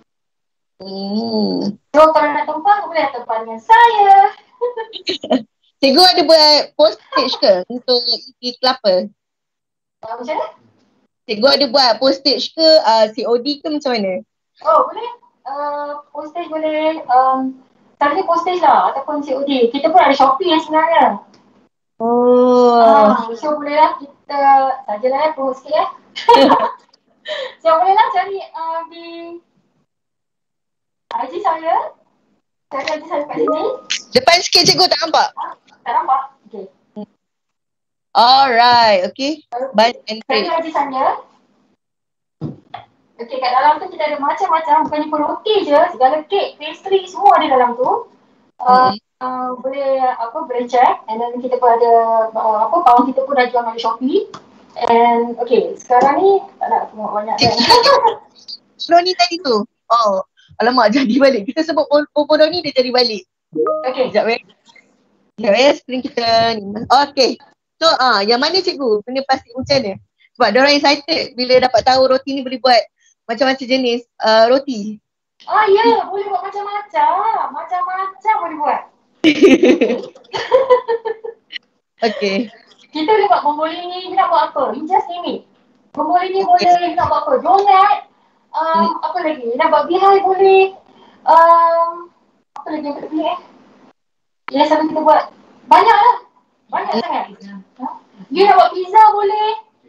Hmm. So kalau nak tumpang, boleh tumpang dengan saya. Cikgu ada buat postage ke untuk inti kelapa? Uh, macam mana? Cikgu ada buat postage ke, uh, C O D ke macam mana? Oh boleh. Uh, postage boleh. Um, Tadi postage lah ataupun C O D. Kita pun ada Shopee yang sebenarnya. Oh. Ah, so boleh lah kita sajalah ya, promote sikit ya. So boleh lah cari uh, di I G saya. Cari I G saya kat sini. Depan sikit cikgu, tak nampak? Ah, tak nampak? Okay. Alright, okay. Buy and Cari trade. I G saya. Okay, kat dalam tu kita ada macam-macam. Bukannya pun roti je, segala kek, pastry semua ada dalam tu. Uh, Mm-hmm. uh, boleh apa boleh check, and then kita pun ada uh, apa kawan kita pun dah jual melalui Shopee. And okay, sekarang ni tak nak tengok banyak kan. Bomboloni tadi tu. Oh, alamak jadi balik. Kita sebut bomboloni dia jadi balik. Okay. Sekejap ya. Sekejap ya, screen kita ni. Okay. So, ah, uh, yang mana cikgu? Punya plastik macam mana? Sebab diorang excited bila dapat tahu roti ni boleh buat macam-macam jenis uh, roti. Ah ya, yeah, boleh buat macam-macam. Macam-macam boleh buat. Okay. Kita boleh buat bomboloni, nak buat apa? You just name it. Bomboloni boleh, nak buat apa? Donut. Um, hmm. Apa lagi? Nak buat bihai boleh. Um, apa lagi yang kita boleh eh? Yang selalu kita buat. Banyak lah. Banyak hmm. sangat. Ha? You nak buat pizza boleh.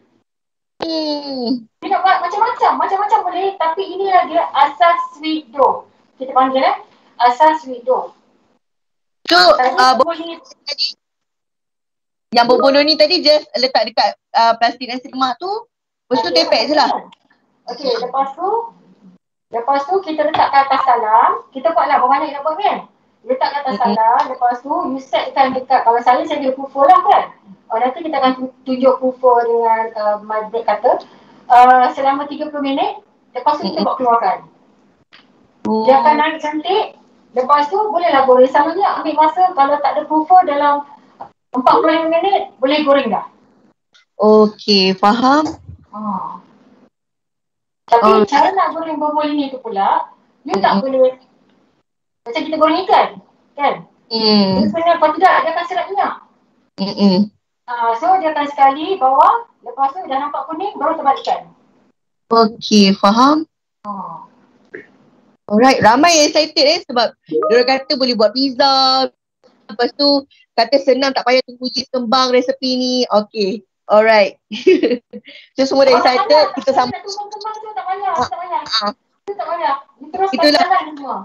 Hmm. Dia nak buat macam-macam, macam-macam boleh, tapi inilah dia asas sweet dough. Kita panggil eh, asas sweet dough. So, uh, bomboloni tadi, yang bomboloni tadi just letak dekat uh, plastik nasi lemak tu, lepas tu tepek je lah. Okay, lepas tu, lepas tu kita letak kat atas salam, kita buatlah berapa banyak nak buat kan? Letak kat atas salam, lepas tu you setkan dekat, kalau saya, saya ada puffer lah kan? Oh, nanti kita akan tunjuk puffer dengan uh, my bread cutter. Uh, selama tiga puluh minit, lepas tu kita buat keluarkan. Oh. Dia akan naik cantik. Lepas tu bolehlah goreng. Selalunya ambil masa kalau tak ada puffer dalam empat puluh lima minit, boleh goreng dah. Okay, faham. Ha. Tapi oh. cara nak goreng bomboloni tu pula, you mm-hmm. tak boleh macam kita goreng ikan, kan? Mm. Dia kena, kalau tidak, dia akan serap minyak. Mm-mm. Uh, so dia akan sekali bawah, lepas tu dah nampak kuning, baru terbalikkan. Okay, faham. Oh. Alright, ramai yang excited eh sebab diorang kata boleh buat pizza. Lepas tu kata senang, tak payah tunggu yeast kembang resepi ni. Okay, alright. So semua dah excited, oh, kita sambung. Kembang tu tak payah, tak payah. Ah. Itu tak payah. Teruskan jalan semua.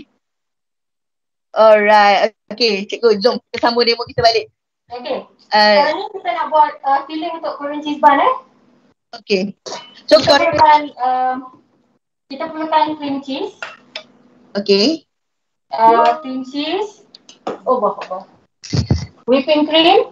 Alright, okay cikgu, jom kita sambung demo kita balik. Okay, uh, sekarang ni kita nak buat uh, filling untuk Korean cheese bun eh. Okay. So kita perlukan uh, kita perlukan cream cheese. Okay. uh, cream cheese. Oh, bah, bah. Whipping cream.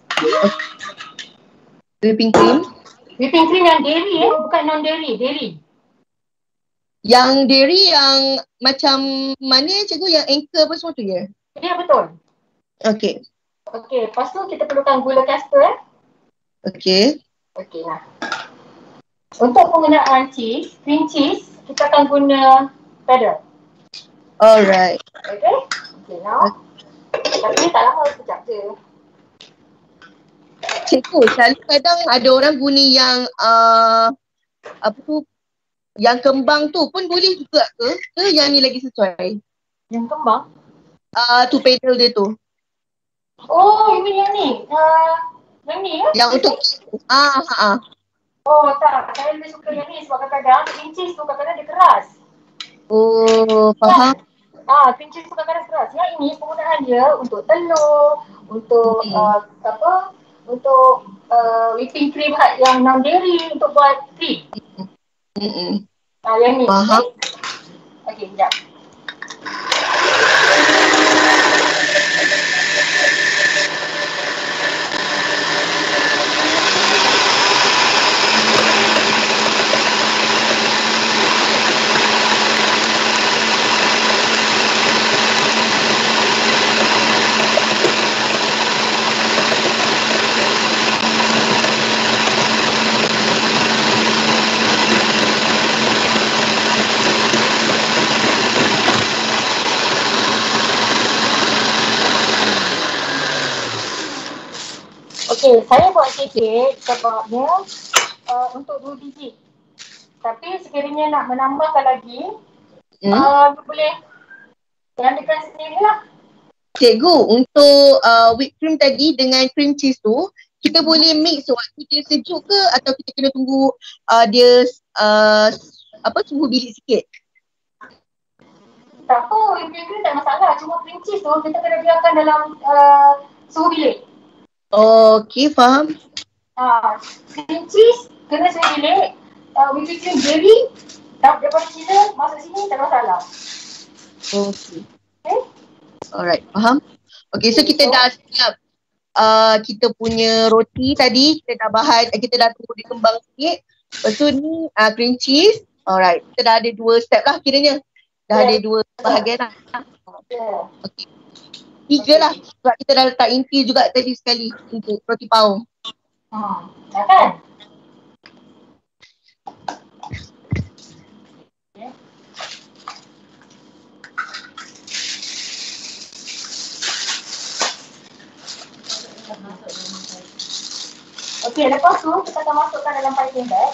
Whipping cream. Whipping cream yang dairy eh, bukan non dairy, dairy. Yang dairy yang macam mana cikgu, yang anchor apa semua tu ya? Ya, betul. Okey. Okey, lepas tu kita perlukan gula caster. Okey. Okey lah. Untuk penggunaan cheese, cream cheese, kita akan guna cheddar. Alright. Okey? Okey, now. Tapi tak lama, sekejap je. Cikgu, selalu kadang ada orang guna yang uh, apa tu, yang kembang tu pun boleh juga ke? Ke yang ni lagi sesuai? Yang kembang? Uh, tu pedal dia tu. Oh, you mean yang ni? Uh, yang ni ya? Yang untuk ah ah. ah. Oh tak, saya lebih suka yang ni sebab kadang-kadang cream cheese tu kadang-kadang dia keras. Oh, faham. Ah, cream cheese tu kadang-kadang keras. Yang ini penggunaan dia untuk telur, untuk hmm. uh, apa? Untuk uh, whipping cream yang non dairy untuk buat cream. Hmm. Ah, yang ni. Faham. Okey, sekejap. Okey, saya buat sikit sebabnya uh, untuk dua biji. Tapi sekiranya nak menambahkan lagi, hmm? uh, boleh gandakan sendiri lah. Cikgu, untuk uh, whipped cream tadi dengan cream cheese tu, kita hmm. boleh mix waktu dia sejuk ke atau kita kena tunggu uh, dia uh, apa suhu bilik sikit? Tak apa, whipped cream tak masalah. Cuma cream cheese tu kita kena biarkan dalam uh, suhu bilik. Okey, faham. Ah, cream cheese kena suhu bilik, uh, whipped cream dairy daripada China masuk sini tak masalah. Okey. Okay? Alright, faham. Okey, so kita dah siap uh, kita punya roti tadi, kita dah bahan, kita dah tunggu dia kembang sikit. Lepas tu ni uh, cream cheese. Alright, kita dah ada dua step lah kiranya. Dah yeah. ada dua bahagian lah. Yeah. Okey. Tiga lah, sebab kita dah letak inti juga tadi sekali untuk roti paung. Hmm, kan? Okey, lepas tu kita akan masukkan dalam piping bag.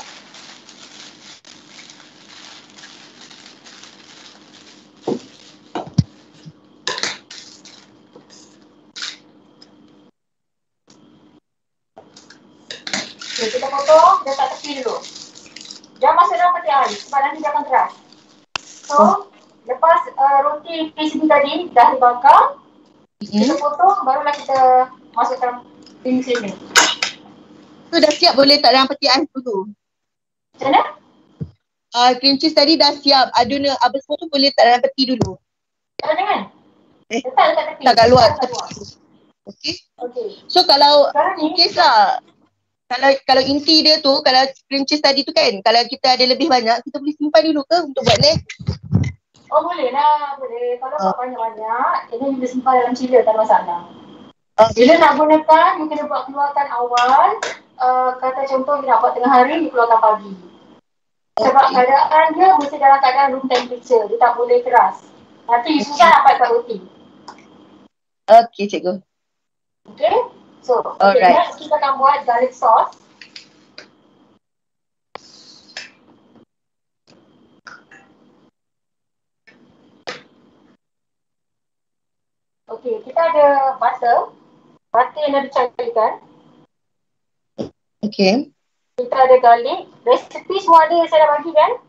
Okay, kita potong, dia tak tepi dulu. Jangan masuk dalam peti ais sebab nanti dia akan keras. So, oh. lepas uh, roti crispy tadi dah dibakar, hmm. kita potong, barulah kita masukkan cream cheese ni. So dah siap boleh letak dalam peti ais dulu? Macam mana? Uh, cream cheese tadi dah siap, adun apa semua tu boleh letak dalam peti dulu? Jangan, jangan. Eh, letak dekat tepi. Tak kat luar. Okey. Okey. So kalau in case lah, Kalau kalau inti dia tu, kalau cream cheese tadi tu kan, kalau kita ada lebih banyak, kita boleh simpan dulu ke untuk buat next? Oh boleh lah, boleh. Kalau buat oh. banyak-banyak, ini boleh simpan dalam chiller, tak masalah. Okay. Bila nak gunakan, you kena buat keluarkan awal. Uh, kata contoh, you nak buat tengah hari, you keluarkan pagi. Sebab okay. keadaan dia mesti dalam keadaan room temperature, dia tak boleh keras. Nanti you susah nak buat roti. Okey cikgu. Okay. So, okay, next kita akan buat garlic sauce. Okay, kita ada butter. Butter yang dah dicairkan. Okay. Kita ada garlic. Resipi semua ada yang saya dah bagi kan?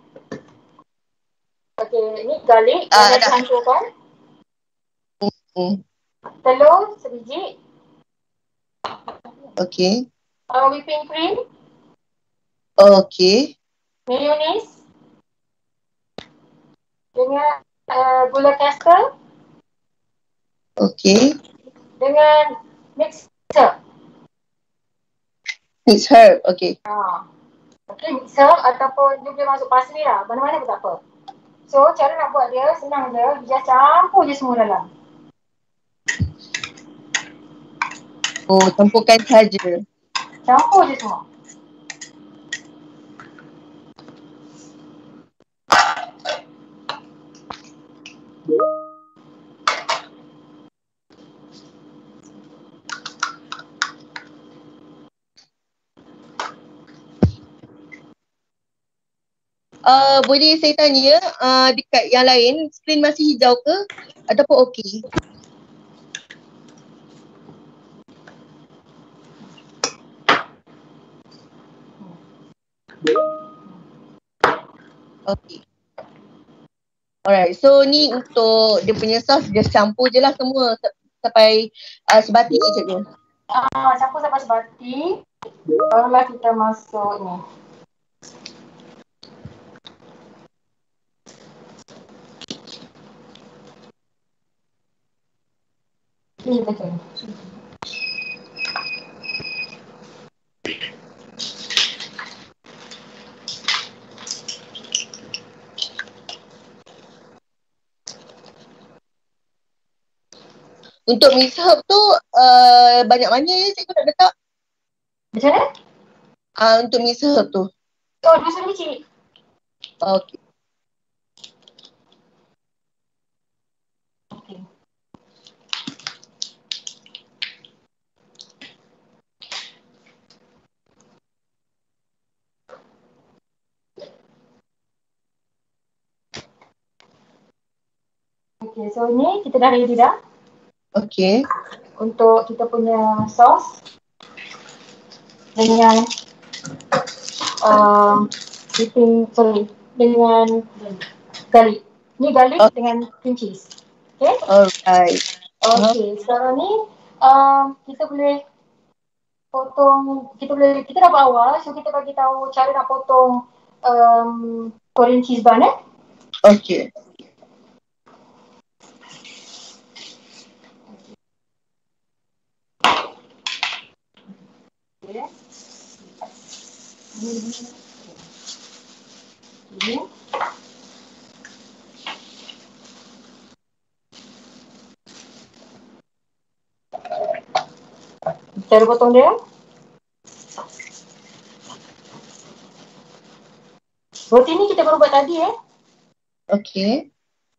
Okay, ni garlic uh, yang dah dihancurkan. Mm. Telur sebiji. Okay. Uh, whipping cream. Okay. Mayonnaise. Dengan uh, gula caster. Okay. Dengan mixer. Mix herb. Okay. Ha. Okay, mixer ataupun dia boleh masuk parsley lah. Mana-mana pun tak apa. So, cara nak buat dia senang je. You just campur je semua dalam. Oh, campurkan saja. Campur je semua. Uh, boleh saya tanya, uh, dekat yang lain, skrin masih hijau ke? Ataupun okey? Okey. Alright, so ni untuk dia punya sauce, just campur je lah semua sampai uh, sebati je cikgu. Ah, campur sampai sebati. Barulah kita masuk ni. Ni betul. Untuk mix herb tu uh, banyak mana ya cikgu nak letak? Macam mana? Uh, untuk mix herb tu. Oh, dua sendok biji. Okey. Okay. Okay, so ni kita dah ready dah. Okey. Untuk kita punya sauce dengan um, dipping, sorry, dengan garlic. Ni garlic Oh. dengan cream cheese. Okay? Alright. Okay, uh-huh. Sekarang ni um, kita boleh potong, kita boleh, kita dah buat awal, so kita bagi tahu cara nak potong um, Korean cheese bun eh. Okey. Okay. Ini. Cara potong dia. Roti ni kita baru buat tadi eh. Okey.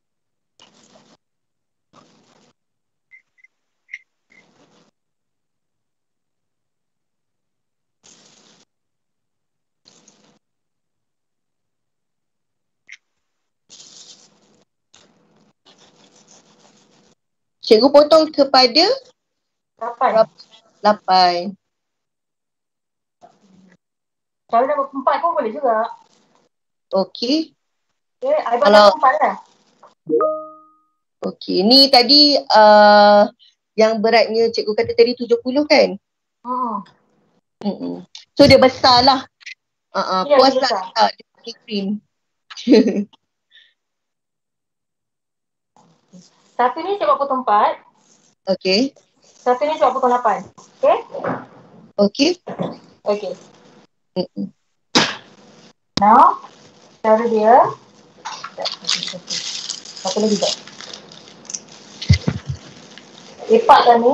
Cikgu potong kepada Lapan. lapan. Kalau dah berempat pun boleh juga. Okey. Okay, I buat Kalau empat lah. okey, ni tadi uh, yang beratnya cikgu kata tadi tujuh puluh kan? Hmm. Hmm. So dia besar lah. Uh-uh, Ya, puas dia lah besar. tak dia pakai cream. Satu ni saya buat potong empat. Okey. Satu ni saya buat potong lapan. Okay? Okey. Okay. Hmm. Now, cara dia. Satu lagi tak? Lepaskan ni.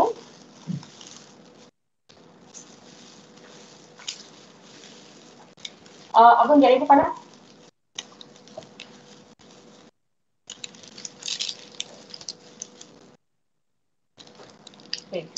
Uh, abang jari ni panas? Okay.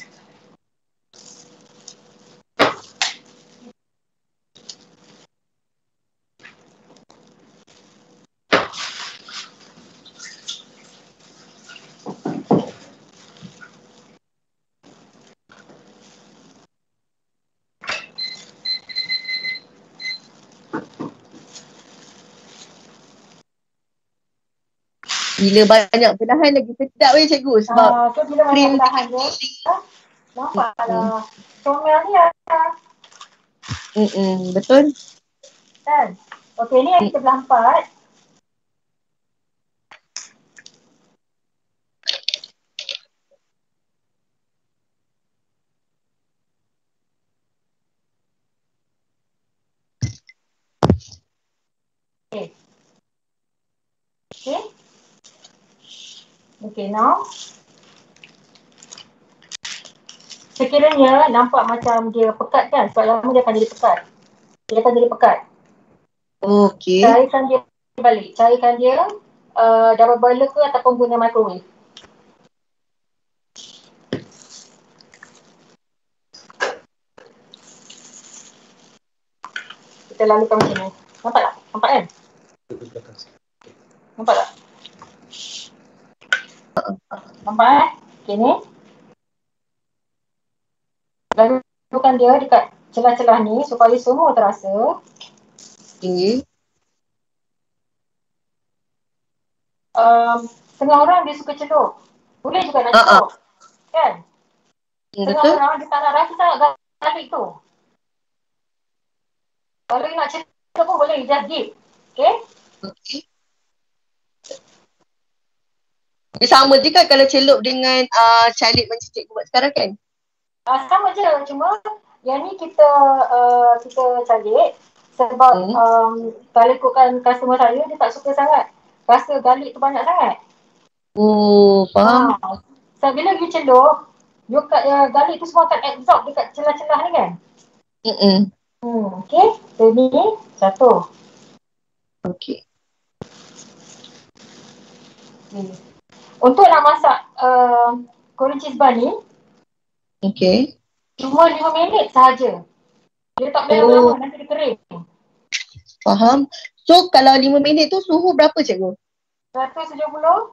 Bila banyak perlahan lagi sedap ya cikgu sebab uh, so bila banyak perlahan dia, uh, nampak lah. Comel ni lah. Hmm, betul. Kan? Okay, ni yang kita belah empat. Okay. Okay. Okay, now. Sekiranya nampak macam dia pekat kan, sebab lama dia akan jadi pekat. Dia akan jadi pekat. Okay. Cairkan dia balik. Cairkan dia uh, double boiler ke ataupun guna microwave. Kita lalukan macam ni. Nampak tak? Nampak kan? Nampak tak? Nampak eh? Okay ni. Lalukan dia dekat celah-celah ni supaya semua terasa. Okay. Um, setengah orang dia suka celup. Boleh juga nak celup. Uh-uh. Kan? Setengah Betul? orang dia tak nak rasa sangat garlic tu. Kalau you nak celup pun boleh, just dip. Okay? Okay. Dia sama je kan kalau celup dengan uh, calik macam cikgu buat sekarang kan? Uh, sama je, cuma yang ni kita uh, kita calik sebab hmm. um, kalau ikutkan customer saya, dia tak suka sangat rasa garlic tu banyak sangat. Oh, faham. Uh, so bila you celup, you kat, uh, garlic tu semua akan absorb dekat celah-celah ni kan? Mm-mm. Hmm, okay, so ni satu. Okay. Hmm. Untuk nak masak uh, Korean cheese bun ni, okay, cuma lima minit sahaja. Dia tak boleh oh. lama-lama, nanti dia kering. Faham. So kalau lima minit tu suhu berapa cikgu? seratus tujuh puluh.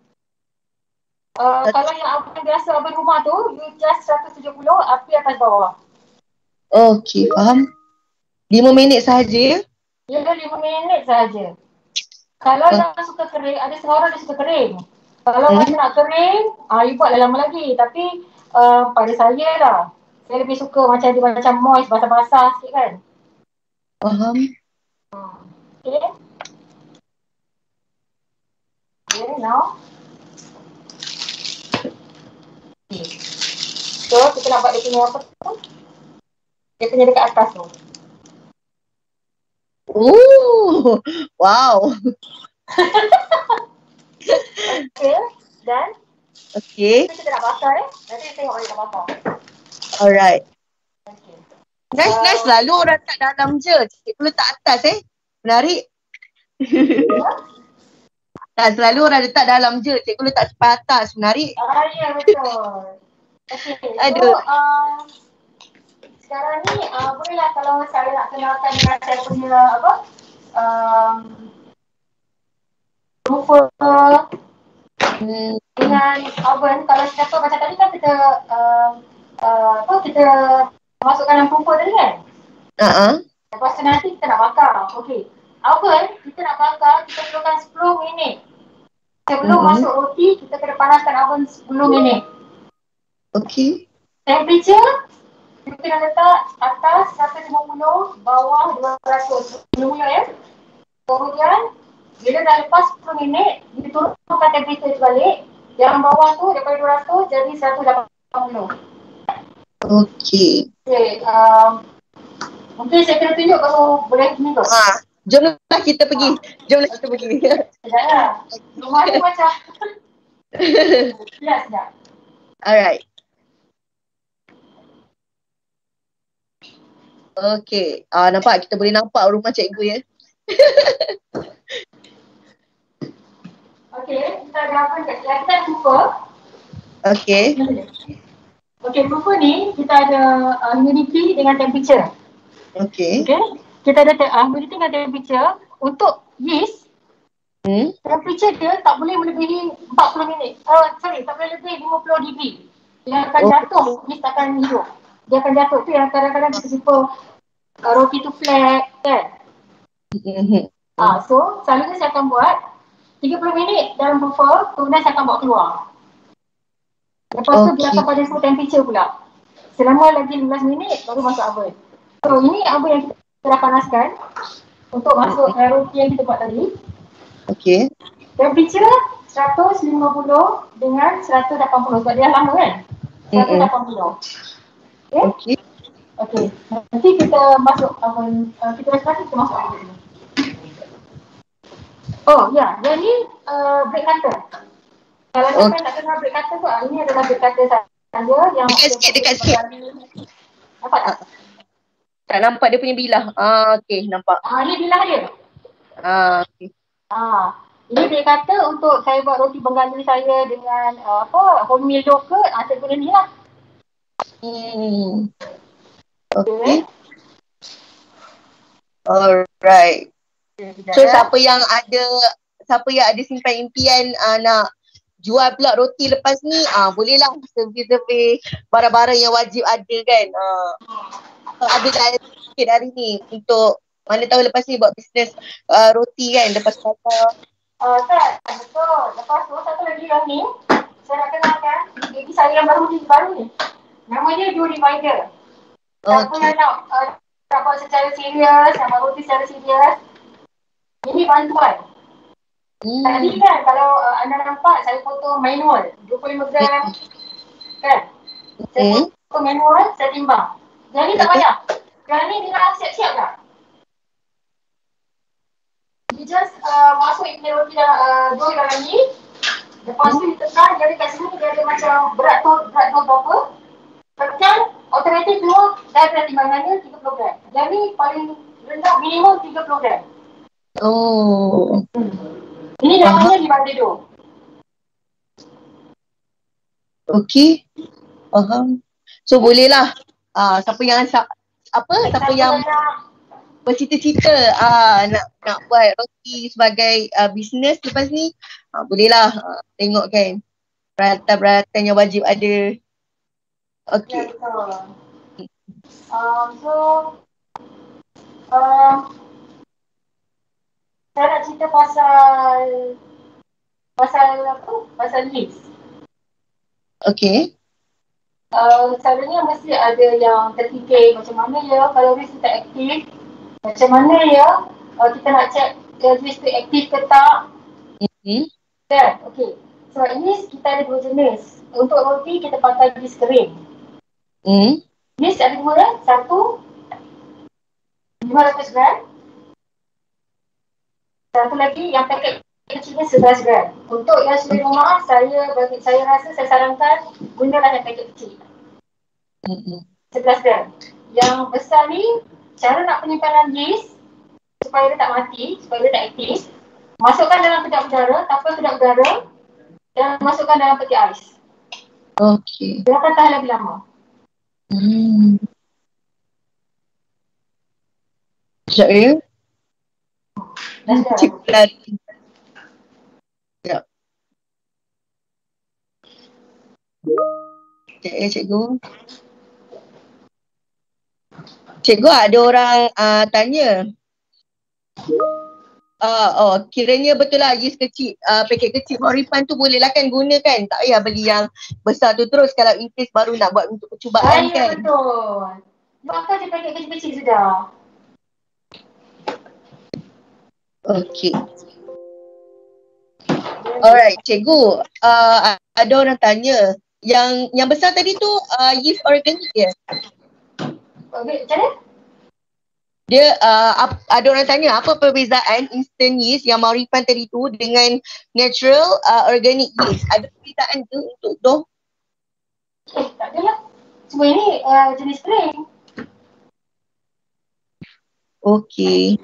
Uh, kalau yang oven biasa, oven rumah tu, you just seratus tujuh puluh, api atas bawah. Okay, faham. lima minit sahaja ya? Ya, lima minit sahaja. Kalau uh. yang suka kering, ada setengah orang dia suka kering. Kalau hmm. nak kering, ah, you buat lama lagi. Tapi uh, pada saya lah, saya lebih suka macam dia macam moist, basah-basah sikit kan. Faham. Okay. Okay, now. Okay. So, kita nak buat dia punya apa tu? Dia punya dekat atas tu. Oh, wow. Okay, dan okay. Kita nak bakar eh. Nanti kita tengok dia nak bakar. Alright. Okay. Nice, uh, nice. Lalu orang tak dalam je. Cikgu letak atas eh. Menarik. Tak, selalu orang letak dalam je. Cikgu letak separuh atas. Menarik. Ah, ya, betul. Okay, so uh, sekarang ni uh, bolehlah kalau saya nak kenalkan dengan saya punya apa um, rupa hmm. dengan oven. Kalau siapa macam tadi kan kita uh, uh, apa kita masukkan dalam rupa tadi kan. Uh-huh. Lepas tu nanti kita nak bakar. Okay, oven kita nak bakar, kita perlukan sepuluh minit. Sebelum mm-hmm. masuk roti, kita kena panaskan oven sepuluh minit. Okay. Temperature kita kena letak atas seratus lima puluh, bawah dua ratus lima puluh ya. Kemudian bila dah lepas sepuluh minit, kita turunkan temperature itu balik. Yang bawah tu daripada dua ratus jadi seratus lapan puluh. Okay. Okay. Um, mungkin saya kena tunjuk kalau boleh ni tu. Ha. Jomlah kita pergi. Ha. Jomlah kita pergi. Sekejap lah. Rumah ni macam. Sekejap, sekejap. Alright. Okay. Ah, nampak? Kita boleh nampak rumah cikgu ya. Okay. Kita ada apa dekat sini? Kita ada rupa. Okay. Okay. Rupa ni kita ada uh, humidity dengan temperature. Okay. Okay. Kita ada te- uh, humidity dengan temperature. Untuk yeast, hmm? temperature dia tak boleh melebihi empat puluh minit. Uh, sorry, tak boleh lebih lima puluh darjah. Yang akan oh. jatuh, yeast akan hidup. Dia akan jatuh tu yang kadang-kadang kita jumpa uh, roti tu flat kan. Mm-hmm. Ah, so selalunya saya akan buat tiga puluh minit dalam buffer, kemudian saya akan bawa keluar. Lepas tu okay. dia akan pada suhu temperature pula. Selama lagi lima belas minit baru masuk oven. So ini oven yang kita dah panaskan untuk masuk mm-hmm. roti yang kita buat tadi. Okay. Temperature seratus lima puluh dengan seratus lapan puluh sebab dia lama kan. seratus lapan puluh. Okay. Okay. Okay. Nanti kita masuk oven, uh, kita rasa kita masuk oven. Oh ya, yang ni uh, bread cutter. Kalau Oh, siapa yang tak kenal bread cutter tu, ah, ini adalah bread cutter saja yang dekat kita sikit, boleh dekat sikit. bergali. Nampak tak? Ah, tak nampak dia punya bilah. Ah, okey, nampak. Ah, ni bilah dia. Ah, okey. Ah, ini dia kata untuk saya buat roti bengali saya dengan uh, apa wholemeal dough ke, ah, saya guna ni lah. Hmm. Okay. Okey. Alright. Sekejap So ya. siapa yang ada siapa yang ada simpan impian uh, nak jual pula roti lepas ni, ah uh, bolehlah survey-survey barang-barang yang wajib ada kan. Uh, ada dah sikit hari ni untuk mana tahu lepas ni buat bisnes uh, roti kan lepas kata. Uh, kan, betul. Lepas tu satu lagi yang ni, saya nak kenalkan baby saya yang baru ni, baru ni. Nama dia Dough Divider. Siapa Okey. yang nak, uh, nak buat secara serius, nak buat roti secara serius, ini bantuan. Hmm. Tadi kan kalau uh, anda nampak saya foto manual dua puluh lima gram kan. Saya Hmm. foto manual, saya timbang. Yang ni tak payah. Yang ni dia nak siap-siap tak? Dia just uh, masuk ikan roti dalam uh, dough dalam ni. Lepas tu ditekan, jadi kat sini dia ada macam berat tu, berat tu berapa. Tekan, automatik keluar dan ada timbangannya tiga puluh gram. Yang ni paling rendah minimum tiga puluh gram. Oh. Hmm. Ini namanya divider dough. Okey. Faham. So bolehlah. Ah, uh, siapa yang apa? Siapa yang bercita-cita ah uh, nak nak buat roti sebagai uh, bisnes lepas ni, uh, bolehlah uh, tengok kan peralatan-peralatan yang wajib ada. Okey. Ya, betul. Um, so um, saya nak cerita pasal pasal apa? Pasal list. Okey. Uh, caranya mesti ada yang terfikir macam mana ya kalau list tu tak aktif, macam mana ya uh, kita nak check uh, list tu aktif ke tak. Hmm. Kan? Okey. Sebab list kita ada dua jenis. Untuk roti kita pakai list kering. Hmm. List ada dua kan? Satu lima ratus gram. Satu lagi yang paket kecilnya sebelas gram. Untuk yang suri rumah, saya bagi saya rasa saya sarankan gunalah yang paket kecil. Hmm. sebelas gram. Yang besar ni, cara nak penyimpanan yeast supaya dia tak mati, supaya dia tak aktif. Masukkan dalam kedap udara, tapal kedap udara dan masukkan dalam peti ais. Okey. Dia akan tahan lebih lama. Hmm. Sekejap ya. Dah sudah. Cik lari. Sekejap. Sekejap ya cikgu. Cikgu ada orang uh, tanya. Uh, oh, kiranya betul lah yeast kecil, uh, paket kecil Mauripan tu boleh lah kan guna kan? Tak payah beli yang besar tu terus kalau in case baru nak buat untuk percubaan Ah, kan? ya, betul. Bakal je paket kecil-kecil sudah. Okay. Alright, cikgu. Uh, ada orang tanya. Yang yang besar tadi tu uh, yeast organic ke? Okay, macam mana? Dia uh, ada orang tanya apa perbezaan instant yeast yang Mauripan tadi tu dengan natural uh, organic yeast? Ada perbezaan ke untuk dough? Eh, tak ada lah. Semua ini uh, jenis kering. Okay.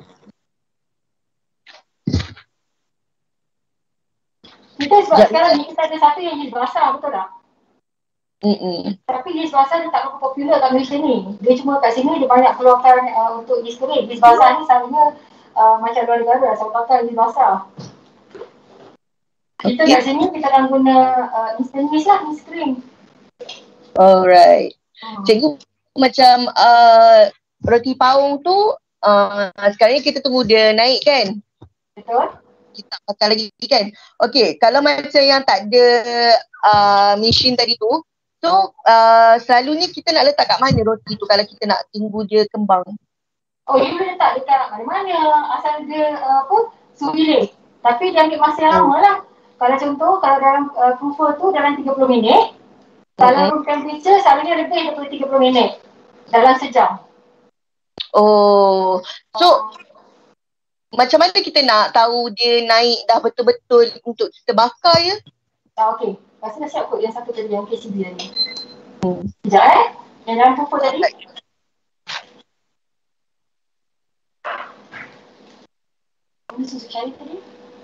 Kita sebab Sekejap. sekarang ni kita ada satu yang yeast basah, betul tak? Mm-mm. Tapi yeast basah dia tak berapa popular kat Malaysia ni. Dia cuma kat sini dia banyak keluarkan uh, untuk yeast kering. Yeast basah ni selalunya uh, macam luar negara, saya pakai yeast basah. Kita Okay. kat sini kita akan guna uh, instant yeast lah, yeast kering. Alright. Hmm. Cikgu, macam uh, roti paung tu uh, sekarang ni kita tunggu dia naik kan? Betul? Kita pakai lagi kan? Okay, kalau macam yang tak ada uh, mesin tadi tu, so uh, selalunya kita nak letak kat mana roti tu kalau kita nak tunggu dia kembang? Oh, you boleh letak dekat mana-mana asal dia uh, apa, suhu bilik. Tapi dia ambil masa yang lama lah. Kalau contoh, kalau dalam uh, proofer tu dalam tiga puluh minit, kalau Mm-hmm. room temperature selalunya lebih daripada tiga puluh minit dalam sejam. Oh, so macam mana kita nak tahu dia naik dah betul-betul untuk kita bakar ya? Ah, okey. Rasa dah siap kot yang satu tadi, yang K C B tadi. Hmm. Sekejap eh. Yang dalam pupuk tadi. Ini susu cair tadi.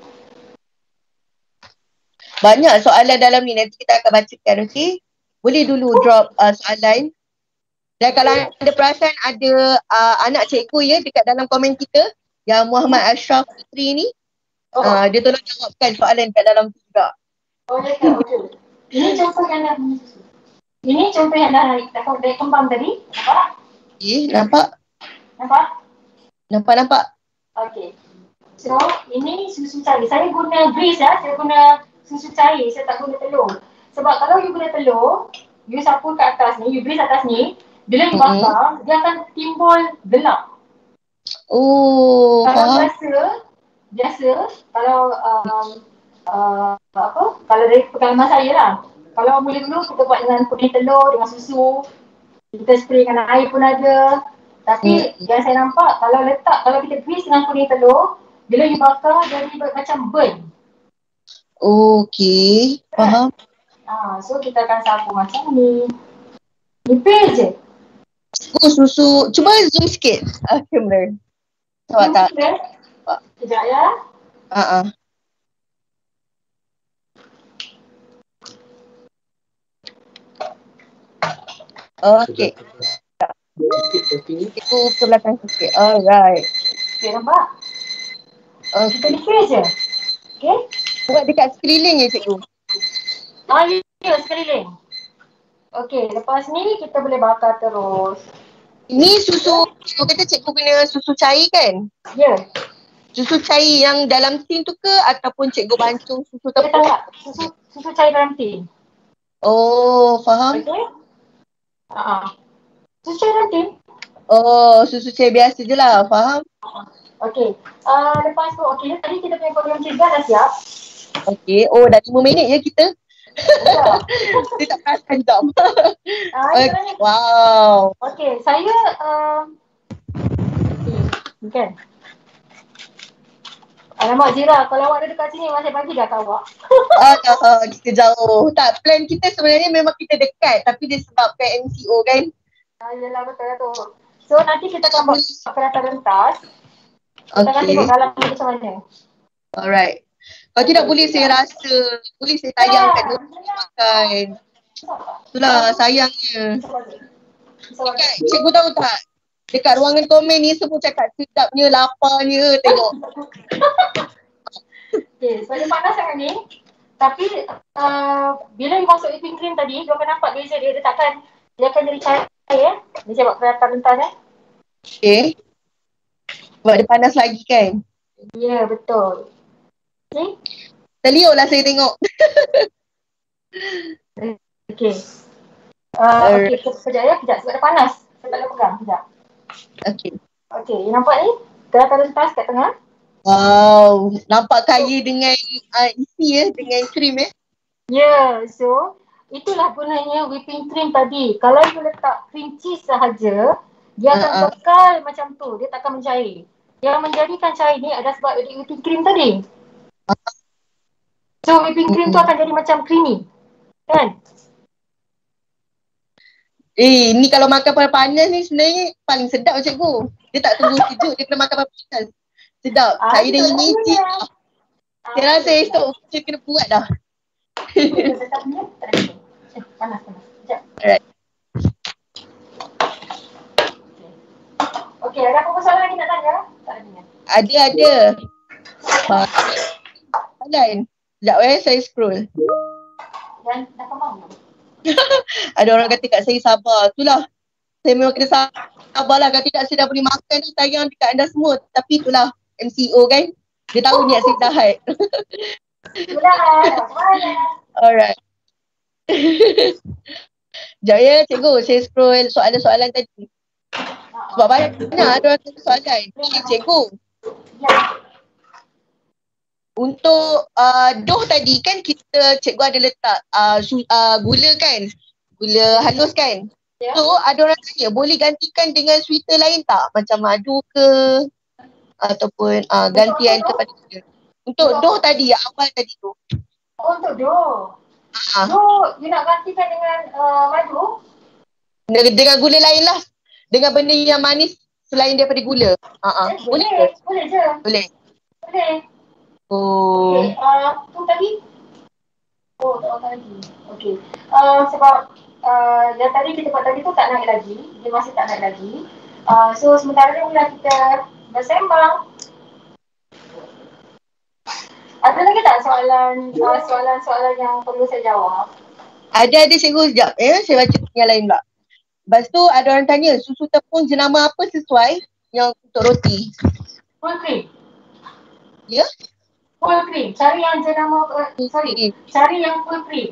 Banyak soalan dalam ni, nanti kita akan bacakan, okey? Boleh dulu drop uh, soalan. Dan kalau ada perasan ada uh, anak cikgu ya dekat dalam komen kita, yang Muhammad Ashraf Putri ni, Oh. uh, dia tolong jawabkan soalan kat dalam tu juga. Oh, ya tak? Okey. Ini contoh yang dah Ini contoh yang dah dah, dah kembang tadi. Nampak? Eh, nampak? Nampak? Nampak-nampak? Okey. So, ini susu cair. Saya guna grease ya. Saya guna susu cair. Saya tak guna telur. Sebab kalau you guna telur, you sapu kat atas ni, you grease atas ni, bila you Mm-hmm. bakar, dia akan timbul gelap. Oh, Kalau faham? biasa, biasa, kalau um, uh, apa, kalau dari pengalaman saya lah, kalau mula dulu kita buat dengan kuning telur, dengan susu, kita spray dengan air pun ada. Tapi Hmm. yang saya nampak, kalau letak, kalau kita grease dengan kuning telur, bila you bakar, jadi macam burn. Okey, faham. Ah, so kita akan sapu macam ni. Nipis je. Oh, susu. Cuba zoom sikit. Ah, kamera. Nampak tak? Nampak? Sekejap ya. Ah, uh-uh. Okey. Cikgu ke belakang sikit. Alright. Okay, nampak? Uh, Kita nipis je. Okay? buat dekat sekeliling je cikgu. Ah, ya, ya, sekeliling. Okey, lepas ni kita boleh bakar terus. Ni susu, cikgu kata cikgu guna susu cair kan? Ya. Susu cair yang dalam tin tu ke ataupun cikgu bancung susu Kita tepung? tak, susu, susu cair dalam tin. Oh, faham. Okey? Haa. Susu cair dalam tin. Oh, susu cair biasa je lah, faham. Okey. Uh, lepas tu, okey, tadi kita punya program cegah dah siap. Okey, oh dah lima minit ya kita. Dah. Dia tak perasan jam. Ah, Okay. okay. Wow. Okey, saya uh, okay. Kan? Alamak Zira, kalau awak ada dekat sini, masih bagi dah kat awak. Ah, uh, kita jauh. Tak, plan kita sebenarnya memang kita dekat, tapi disebabkan M C O kan. Ah, yelah, betul tu. So, nanti kita akan buat peralatan rentas. Kita akan Okay. tengok dalam ni macam mana. Alright. Kalau tidak boleh saya rasa, boleh saya tayangkan dia makan. Itulah sayangnya. Dekat, cikgu tahu tak? Dekat ruangan komen ni semua cakap sedapnya, laparnya, tengok. Okay, so dia panas sangat ni. Tapi uh, bila you masuk whipping cream tadi, you akan nampak beza dia. Dia takkan, dia akan jadi cair ya. Dia saya buat peralatan rentas eh. Okay. Sebab dia panas lagi kan? Ya, yeah, betul. Okay. Terliuk lah saya tengok. Okay. Uh, okay, sekejap ya, sekejap. Sebab dia panas. Saya tak boleh pegang, sekejap. Okay. Okay, you nampak ni? Peralatan rentas kat tengah. Wow, nampak kaya dengan uh, isi ya, dengan krim eh. Ya, yeah, so itulah gunanya whipping cream tadi. Kalau you letak cream cheese sahaja, dia akan Uh-uh. kekal macam tu. Dia takkan mencair. Yang menjadikan cair ni adalah sebab ada whipping cream tadi. So whipping cream tu akan jadi macam creamy. Kan? Eh, ni kalau makan panas ni sebenarnya paling sedap cikgu. Dia tak tunggu sejuk, dia kena makan panas. Sedap. Ah, Saya dah ini je. Saya rasa esok saya kena buat dah. Panas, panas. Sekejap. Alright. Okay, ada apa-apa soalan lagi nak tanya? Tak ada kan? Ada, ada. Soalan. Sekejap eh, saya scroll. Dan dah faham tak? Ada orang kata kat saya sabar. Itulah. Saya memang kena sabar lah. Kalau tidak saya dah boleh makan dah tayang dekat anda semua. Tapi itulah M C O kan. Dia tahu niat saya jahat. Itulah. Alright. Sekejap ya cikgu. Saya scroll soalan-soalan tadi. Sebab banyak ada orang tanya soalan. Okay, cikgu. Ya. Untuk uh, dough tadi kan kita cikgu ada letak uh, su- uh, gula kan. Gula halus kan. Ya. So ada orang tanya boleh gantikan dengan sweetener lain tak? Macam madu ke? ataupun uh, gantian kepada gula. Untuk dough tadi, yang awal tadi tu. Oh, untuk dough. Uh, Dough, you nak gantikan dengan uh, madu? dengan, dengan gula lain lah. Dengan benda yang manis selain daripada gula. Uh-uh. Eh, Boleh boleh, ke? boleh je. Boleh. Boleh. Oh. Okay, uh, tu tadi? Oh, tak makan lagi. Okay. Uh, sebab uh, yang tadi kita buat tadi tu tak naik lagi. Dia masih tak naik lagi. Uh, so, sementara ni bila kita bersembang, ada lagi tak soalan uh, soalan-soalan yang perlu saya jawab? Ada, ada cikgu sekejap. Eh, saya baca yang lain pula. Lepas tu ada orang tanya, susu tepung jenama apa sesuai yang untuk roti? Full cream. Ya? Full cream. Cari yang jenama, uh, sorry. Okay. Cari yang full cream.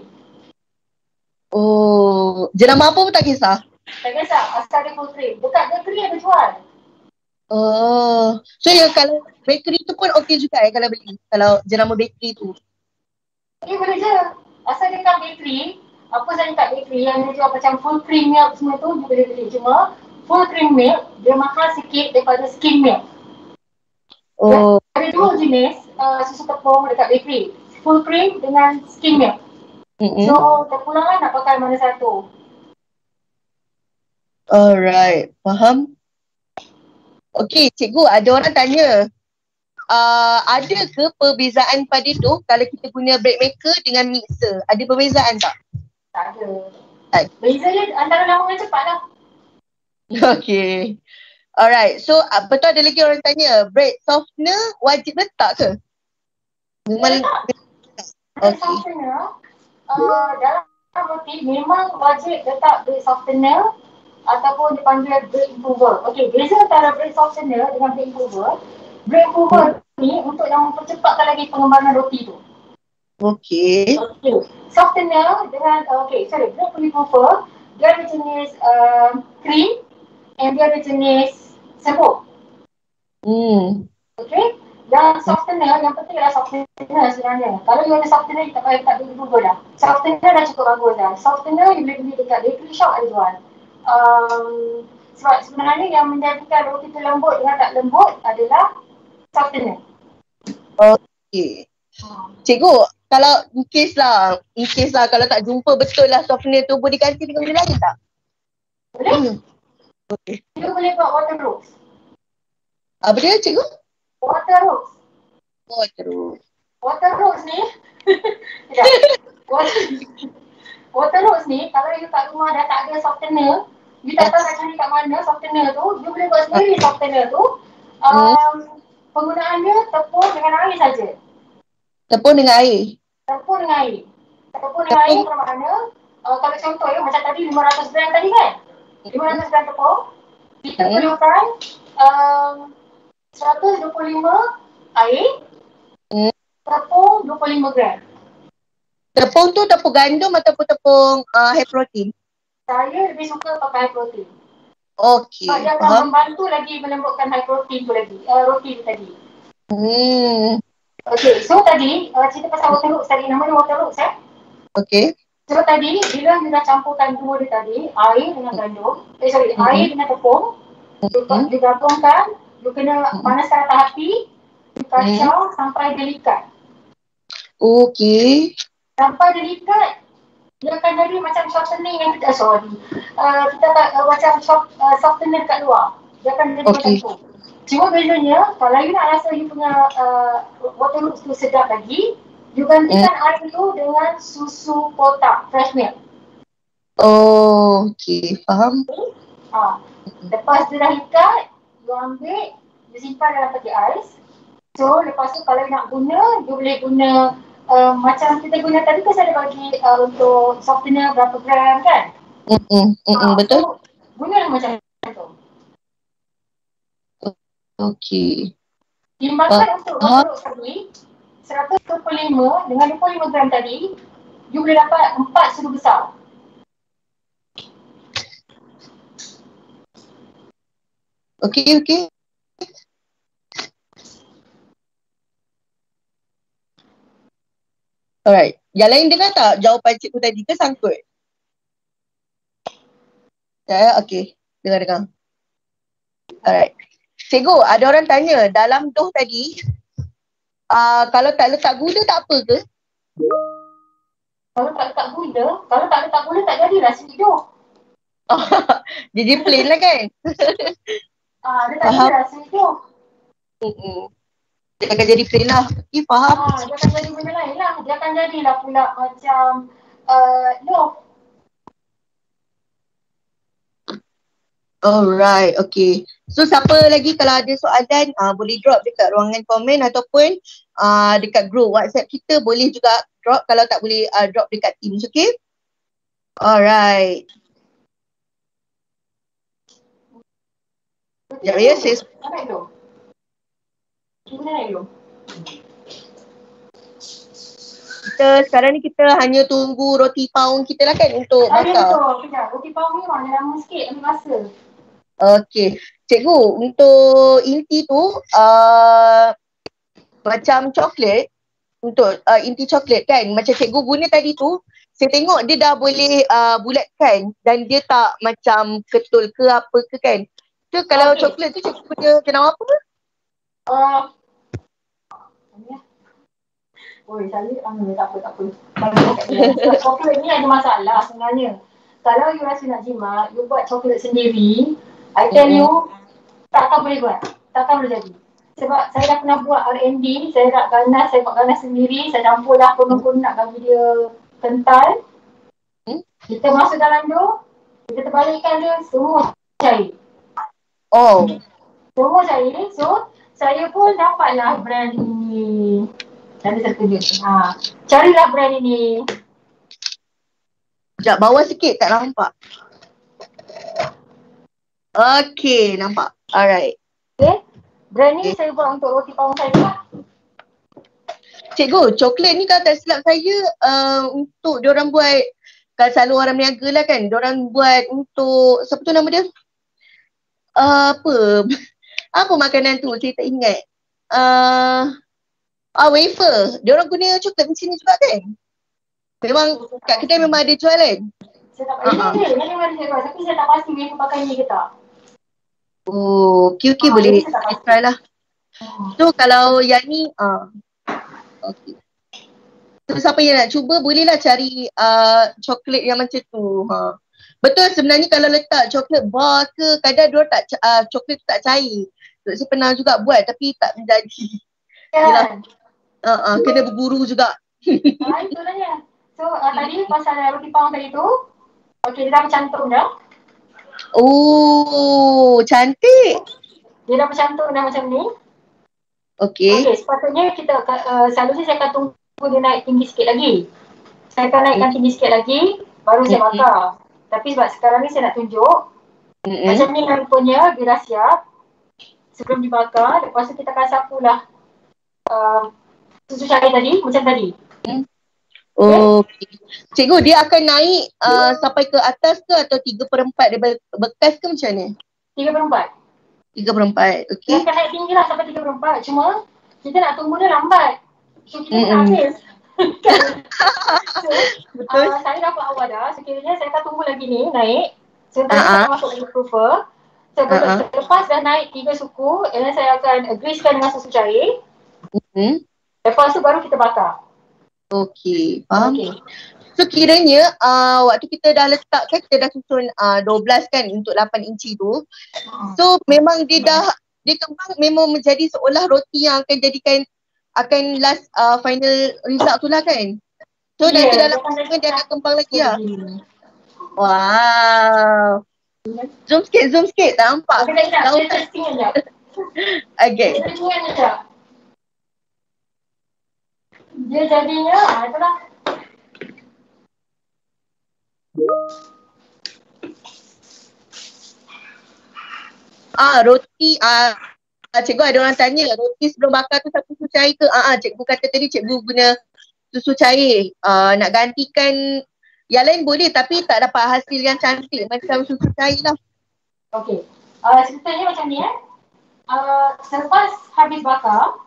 Oh, jenama apa pun tak kisah? Tak kisah, asal dia full cream. Dekat bakery ada jual. Oh, so ya kalau bakery tu pun okey juga eh kalau beli, kalau jenama bakery tu. Eh, boleh je. Asal dia kat bakery, apa saja kat bakery yang dia jual macam full cream milk semua tu, dia boleh beli. Cuma full cream milk, dia mahal sikit daripada skim milk. Oh. Ada dua jenis uh, susu tepung dekat bakery. Full cream dengan skim milk. Mm-hmm. So, terpulang lah nak pakai mana satu. Alright, faham. Okey, cikgu, ada orang tanya, uh, ada ke perbezaan pada tu kalau kita guna bread maker dengan mixer? Ada perbezaan tak? Tak ada. Tak. Beza dia antara lama dengan cepat lah. Okey. Alright, so uh, betul ada lagi orang tanya, bread softener wajib letak ke? Memang letak. Bread softener, uh, dalam roti memang wajib letak bread softener ataupun dipanggil bread improver. Okey, beza antara bread softener dengan bread improver. Bread improver hmm. ni untuk yang mempercepatkan lagi pengembangan roti tu. Okey. Okey. Softener dengan, uh, okey, sorry, bread improver, dia ada jenis uh, cream and dia ada jenis serbuk. Hmm. Okey. Yang softener, yang penting adalah softener sebenarnya. Kalau you ada softener, you tak payah letak bread improver dah. Softener dah cukup bagus dah. Softener you boleh beli dekat bakery shop ada jual. Um, sebab sebenarnya yang menjadikan roti tu lembut dengan tak lembut adalah softener. Okey. Cikgu, kalau in case lah, in case lah kalau tak jumpa betul lah softener tu, boleh ganti dengan benda lain tak? Boleh? Hmm. Okey. You boleh buat water rose. Apa dia cikgu? Water rose. Water rose. Water rose ni, ya. water, water rose ni, kalau you kat rumah dah tak ada softener, you tak tahu nak cari kat mana softener tu, you boleh buat sendiri softener tu. Um, penggunaannya tepung dengan air saja. Tepung dengan air? Tepung dengan air. Tepung dengan air bermakna, uh, kalau contoh ya, macam tadi lima ratus gram tadi kan? lima ratus gram tepung, kita hmm. perlukan um, seratus dua puluh lima air, hmm. tepung dua puluh lima gram. Tepung tu tepung gandum ataupun tepung uh, high protein? Saya lebih suka pakai high protein. Okey, so, dia akan faham. membantu lagi melembutkan high protein tu lagi, uh, roti tu tadi. Hmm. Okey, so tadi, uh, cerita pasal water roots tadi, nama dia water roots eh? Okey. So tadi, bila you dah campurkan dua dia tadi, air dengan gandum, eh sorry, mm-hmm. air dengan tepung, mm-hmm. digabungkan, you kena mm-hmm. panaskan atas api, you kacau mm-hmm. sampai dia likat. Okey. Sampai dia likat, dia akan jadi macam softening yang kita, sorry, uh, kita uh, macam soft, uh, softener kat luar. Dia akan jadi okay. macam tu. Cuma bezanya, kalau you nak rasa you punya uh, water roots tu sedap lagi, you gantikan mm. air tu dengan susu kotak, fresh milk. Oh, okey, faham. Okay. Ha. Lepas dia dah ikat, you ambil, you simpan dalam peti ais. So, lepas tu kalau you nak guna, you boleh guna uh, macam kita guna tadi kan saya ada bagi uh, untuk softener berapa gram kan? Mm-mm, mm-mm, ha. Betul. So, guna macam tu. Okey. Timbangkan uh, untuk water roots tadi, seratus dua puluh lima dengan dua puluh lima gram tadi, you boleh dapat empat sudu besar. Okey, okey. Alright. Yang lain dengar tak jawapan cikgu tadi ke sangkut? Ya, okey. Dengar-dengar. Alright. Cikgu, ada orang tanya dalam doh tadi, uh, kalau tak letak gula tak apa ke? Kalau tak letak gula, kalau tak letak gula tak jadilah sweet dough. Oh, jadi plain lah kan? Ah, dia tak Faham? jadilah sweet dough. Mm-mm. Dia akan jadi plain lah. Okay, faham? Ah, dia akan jadi benda lain lah. Dia akan jadilah pula macam uh, dough. Alright, okay. So siapa lagi kalau ada soalan uh, boleh drop dekat ruangan komen ataupun uh, dekat group WhatsApp kita, boleh juga drop. Kalau tak boleh uh, drop dekat Teams, okay? Alright. Sekejap ya, saya... Naik dulu. Cuba naik dulu. Kita sekarang ni kita hanya tunggu roti paung kita lah kan untuk Ah, ya bakar. betul. Kejap, roti paung ni memang dia lama sikit ambil masa. Okay. Cikgu, untuk inti tu uh, macam coklat, untuk uh, inti coklat kan, macam cikgu guna tadi tu, saya tengok dia dah boleh uh, bulatkan dan dia tak macam ketul ke apa ke kan. So kalau Okay. coklat tu cikgu guna kenapa apa? Uh, Oh, saya um, tak apa, tak apa. Sebab coklat ni ada masalah sebenarnya. Kalau you rasa nak jimat, you buat coklat sendiri, I tell you, takkan boleh buat. Takkan boleh jadi. Sebab saya dah pernah buat R and D, saya nak ganas, saya buat ganas sendiri, saya campur lah konon-konon nak bagi dia kental. Kita masuk dalam tu, kita terbalikkan dia, semua cair. Oh. Semua cair, so saya pun dapatlah brand ini. Nanti saya tunjuk. Ha. Carilah brand ini. Sekejap, bawah sikit tak nampak. Okay, nampak. Alright. Okay. Brand ni Okay. saya buat untuk roti paung saya lah. Cikgu, coklat ni kalau tak silap saya uh, untuk diorang buat, kalau selalu orang berniaga lah kan, diorang buat untuk, siapa tu nama dia? Uh, apa? Apa makanan tu? Saya tak ingat. Uh, ah, wafer. Diorang guna coklat macam ni juga kan? Memang kat kedai memang ada jual kan? Saya tak pasti. Ini dia. Ini memang saya buat. Tapi saya tak pasti wafer pakai ni ke tak. Oh, okey okey Ah, boleh ini saya tak pasti. try lah. So kalau yang ni, uh, okey. So siapa yang nak cuba bolehlah cari uh, coklat yang macam tu. Ha. Betul sebenarnya kalau letak coklat bar ke, kadang dia tak uh, coklat tu tak cair. So, saya pernah juga buat tapi tak menjadi. Kan? Uh, uh, kena berburu juga. Ah, itulah dia. So uh, tadi pasal roti paung tadi tu, okey, dia dah bercantum dah. Oh, cantik. Dia dah bercantum dah macam ni. Okey. Okey, sepatutnya kita uh, selalunya saya akan tunggu dia naik tinggi sikit lagi. Saya akan naikkan tinggi sikit lagi, baru saya bakar. Tapi sebab sekarang ni saya nak tunjuk, mm-hmm. macam ni rupanya dia dah siap. Sebelum dibakar, lepas tu kita akan sapulah uh, susu cair tadi, macam tadi. Hmm. Oh, okay. Cikgu, dia akan naik uh, sampai ke atas ke atau tiga per empat dia bekas ke macam ni? tiga per empat. tiga per empat, okey. Dia akan naik tinggi lah sampai tiga per empat. Cuma kita nak tunggu dia lambat. So kita mm-hmm. nak habis. So, betul. Uh, saya dapat awal dah. Sekiranya saya akan tunggu lagi ni naik. Sebentar uh-huh. saya masuk lagi proofer. So, uh-huh. Lepas dah naik tiga suku, and then saya akan greasekan dengan susu cair. Mm-hmm. Lepas tu baru kita bakar. Okey, faham. Okay. So kiranya uh, waktu kita dah letak kan, kita dah susun uh, dua belas kan untuk lapan inci tu. So memang dia dah, dia kembang memang menjadi seolah roti yang akan jadikan, akan last uh, final result tu lah kan. So yeah, nanti dalam kembang dia akan kembang lagi lah. Wow. Zoom sikit, zoom sikit, tak nampak. Okay, tak nampak. Testing sekejap. Okay. Testing sekejap. Dia jadinya, ah, itulah. Ah, roti, ah, cikgu ada orang tanya, roti sebelum bakar tu satu susu cair ke? Ah, ah, cikgu kata tadi cikgu guna susu cair. Ah, nak gantikan yang lain boleh tapi tak dapat hasil yang cantik macam susu cair lah. Okey. Uh, ceritanya macam ni eh. Uh, selepas habis bakar,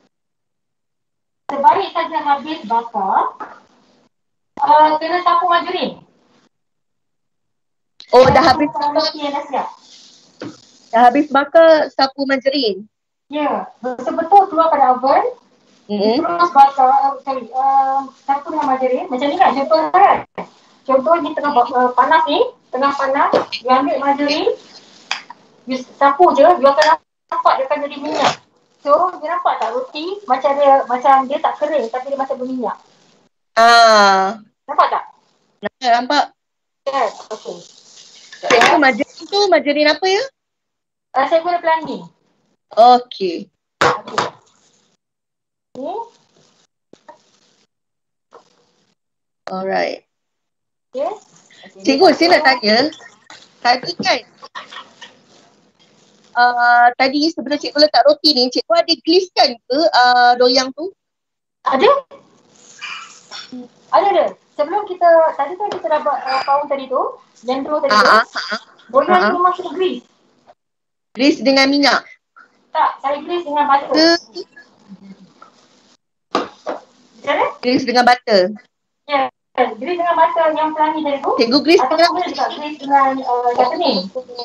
sebaik saja habis bakar, uh, kena sapu margarin. Oh, dah habis roti yang dah siap. Dah habis bakar sapu margarin. Ya, betul-betul keluar pada oven. Mm-hmm. Terus bakar, uh, sorry, uh, sapu dengan margarin. Macam ni kan, contoh kan. Contoh ni tengah uh, panas ni, tengah panas, dia ambil margarin, dia sapu je, dia akan nampak dia akan jadi minyak. So, dia nampak tak roti macam dia macam dia tak kering tapi dia macam berminyak. Ah. Nampak tak? Nampak, nampak. Yes, okey. Cikgu, margarin tu margarin apa ya? Uh, saya guna pelangi. Okey. Okey. Ni. Alright. Okay. Cikgu, saya nak tanya. Tadi kan, uh, tadi sebelum cikgu letak roti ni, cikgu ada grease kan ke uh, loyang tu? Ada? Ada ada. Sebelum kita, tadi kan kita dah buat uh, pound tadi tu, jendro tadi tu, loyang uh-huh. tu memang kita grease. Grease dengan minyak? Tak, saya grease dengan butter. Ke? Macam mana? Grease dengan butter? Ya, yeah. Grease dengan butter yang pelangi tadi tu. Cikgu grease dengan? Ataupun boleh juga grease dengan uh, seasoning.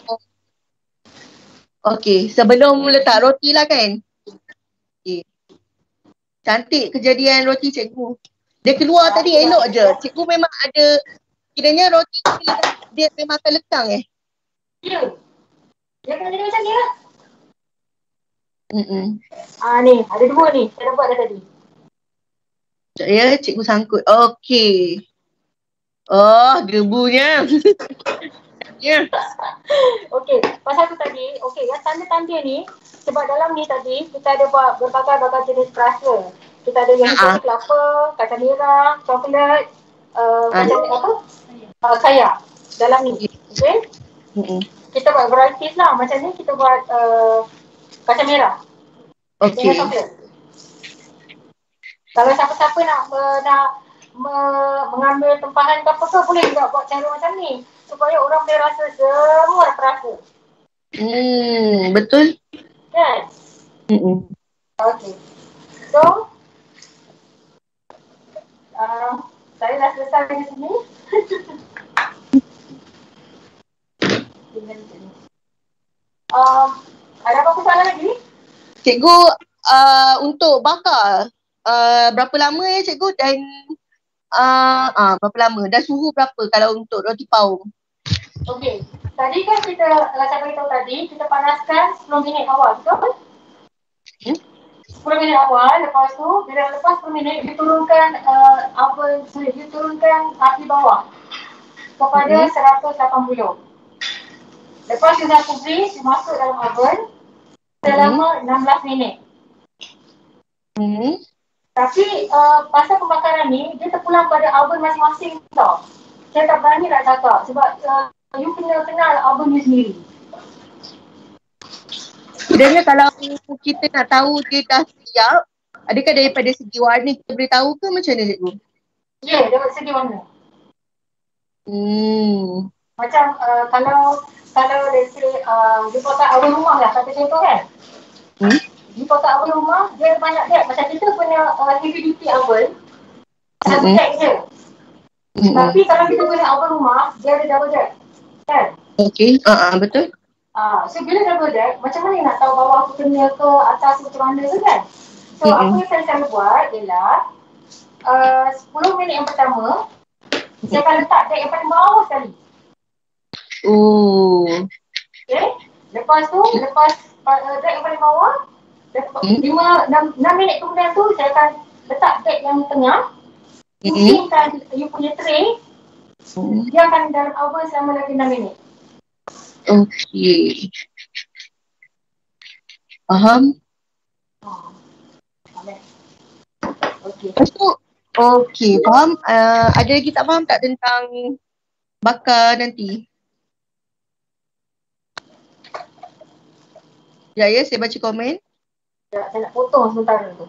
Okey, sebelum letak roti lah kan? Okay. Cantik kejadian roti cikgu. Dia keluar ya, tadi ya, elok ya. je. Cikgu memang ada, kiranya roti dia memang akan lekang eh? Ya. Dia akan jadi macam ni lah. Mm-mm. Ah ni, ada dua ni. Saya dah buat dah tadi. Ya, cikgu sangkut. Okey. Oh, gebunya. Ya. Okey, pasal tu tadi, okey, yang tanda-tanda ni, sebab dalam ni tadi, kita ada buat berbagai-bagai jenis perasa. Kita ada yang uh-huh. kelapa, kacang merah, coklat, uh, uh-huh. kacang apa? Uh, kaya dalam ni. Okey? Uh-huh. Kita buat varieties lah. Macam ni kita buat uh, kacang merah. Okey. Dengan coklat. Kalau siapa-siapa nak uh, nak me- mengambil tempahan ke apa ke, boleh juga buat cara macam ni. Supaya orang boleh rasa semua terasa. Hmm, betul. Kan? Hmm. Okey. So, uh, saya dah selesai di sini. uh, ada apa-apa soalan lagi? Cikgu, uh, untuk bakar, uh, berapa lama ya cikgu? Dan uh, uh, berapa lama? Dan suhu berapa kalau untuk roti paum? Okey, tadi kan kita, uh, saya beritahu tadi, kita panaskan sepuluh minit awal, betul? Hmm? sepuluh minit awal, lepas tu, bila lepas sepuluh minit, diturunkan uh, oven, sorry, diturunkan api bawah kepada hmm. seratus lapan puluh. Lepas kita kubis, dimasuk dalam oven selama hmm. enam belas minit. Hmm. Tapi uh, pasal pembakaran ni, dia terpulang pada oven masing-masing tau. Saya tak berani nak cakap sebab uh, you kena kenal oven you sendiri. Sebenarnya kalau kita nak tahu dia dah siap, adakah daripada segi warna kita boleh tahu ke macam mana cikgu? Ya, yeah, daripada segi warna. Hmm. Macam uh, kalau kalau let's say uh, you pakai oven rumah lah, kata contoh kan. Hmm? You pakai oven rumah, dia ada banyak dek. Macam kita punya uh, heavy duty oven, satu mm-hmm. dek je. Mm-hmm. Tapi kalau kita guna oven rumah, dia ada double dek. Kan? Okey, uh-uh, betul. Ah, uh, so bila double dek, macam mana nak tahu bawah tu kena ke atas macam mana tu kan? So mm-hmm. apa yang saya selalu buat ialah uh, sepuluh minit yang pertama, mm-hmm. saya akan letak dek yang paling bawah sekali. Oh. Okay, lepas tu, lepas uh, dek yang paling bawah, lima, enam minit kemudian tu saya akan letak dek yang tengah. Pusingkan mm-hmm. you punya tray, mm-hmm. dia akan dalam oven selama lagi enam minit. Okey. Faham? Oh. Okey. Lepas tu, okey, faham. Uh, ada lagi tak faham tak tentang bakar nanti? Ya, ya, saya baca komen. Ya, saya nak potong sementara tu.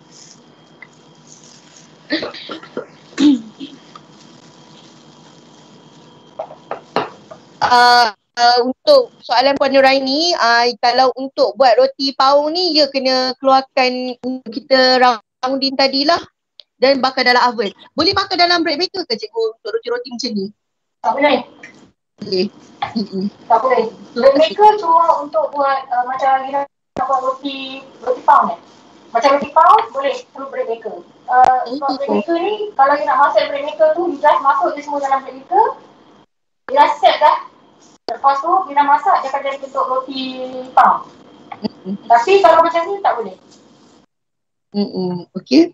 Uh, uh, untuk soalan Puan Nuraini, uh, kalau untuk buat roti paung ni, dia kena keluarkan kita roundin tadilah dan bakar dalam oven. Boleh bakar dalam bread maker ke cikgu untuk roti-roti macam ni? Tak boleh. boleh. Mm-mm. Tak boleh. Bread maker cuma untuk buat uh, macam kita nak buat roti, roti pound eh. Macam roti pound boleh perlu bread maker. Uh, sebab bread Oh. maker ni kalau you nak masak bread maker tu, you just masuk je semua dalam bread maker. Dia dah set dah. Lepas tu dia dah masak, dia akan jadi bentuk roti pound. Mm-mm. Tapi kalau macam ni tak boleh. Mm-mm. Okay.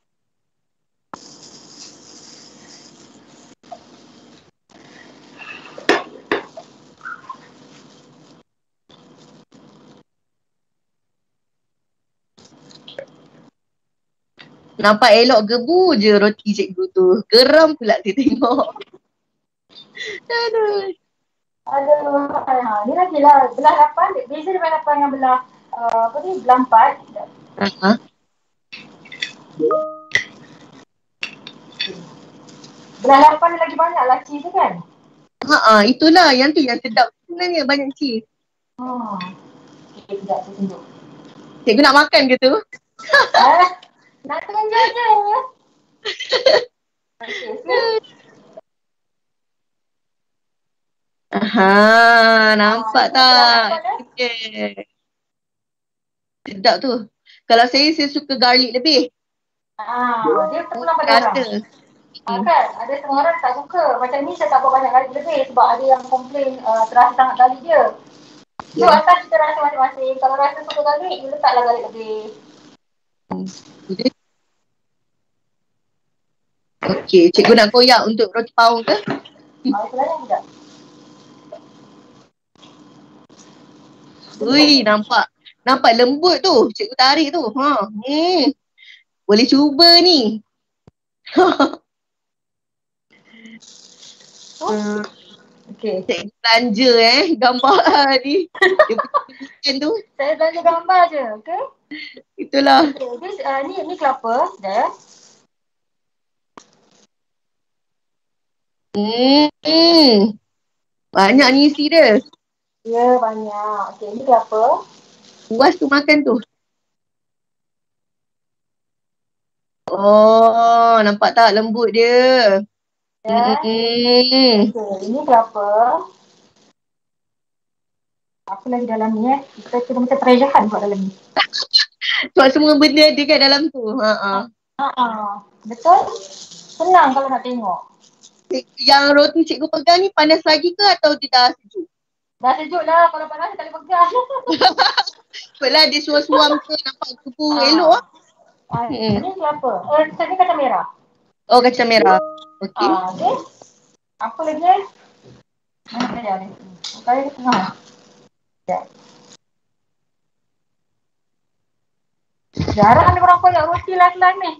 Nampak elok gebu je roti cikgu tu. Geram pula dia tengok. Aduh. Aduh, ha, ni lagi lah. Belah lapan, beza belah lapan dengan belah uh, apa ni, belah empat. Uh-huh. Belah lapan ni lagi banyak lah cheese tu kan? Ha, itulah yang tu yang sedap sebenarnya, banyak cheese. Hmm. Okay, sekejap aku tunjuk. Cikgu nak makan ke tu? Eh, nak tunjuk je. Okay, okay. Aha, nampak Ah, tak? nampak, Okay. Sedap tu. Kalau saya, saya suka garlic lebih. Ah, dia terpulang pada orang. Rasa. Ah, kan? Ada setengah orang tak suka. Macam ni saya tak buat banyak garlic lebih sebab ada yang komplain uh, terasa sangat garlic dia. So, Yeah. asal kita rasa masing-masing. Kalau rasa suka garlic, you letaklah garlic lebih. Hmm. Okey, cikgu nak koyak untuk roti pau ke? Ah, itu lain juga. Ui, nampak. Nampak lembut tu. Cikgu tarik tu. Ha. Hmm. Boleh cuba ni. Oh. Okey. Cikgu belanja eh. Gambar ni. Dia punya tu. Saya belanja gambar je, okey? Itulah. Okay, this, uh, ni, ni kelapa, dah. Hmm. Banyak ni isi dia. Ya, banyak. Okey, ni kelapa. Puas tu makan tu. Oh, nampak tak lembut dia. Ya. Hmm. Okey, ini kelapa. Apa lagi dalam ni eh? Kita kena macam treasure hunt buat dalam ni. Sebab semua benda ada kat dalam tu. Ha ah. Ha. Betul? Senang kalau nak tengok. Yang roti cikgu pegang ni panas lagi ke atau dia dah sejuk? Dah sejuk lah. Kalau panas tak boleh pegang. Sebablah dia suam-suam ke nampak kupu Ah. elok ah. Ah, Hmm. ini kelapa. Eh, ni kacang merah. Oh, kacang merah. Okey. Ah, okey. Apa lagi eh? Mana saya ni? Kaya di tengah. Ya. Jarang ada orang koyak roti las-las ni.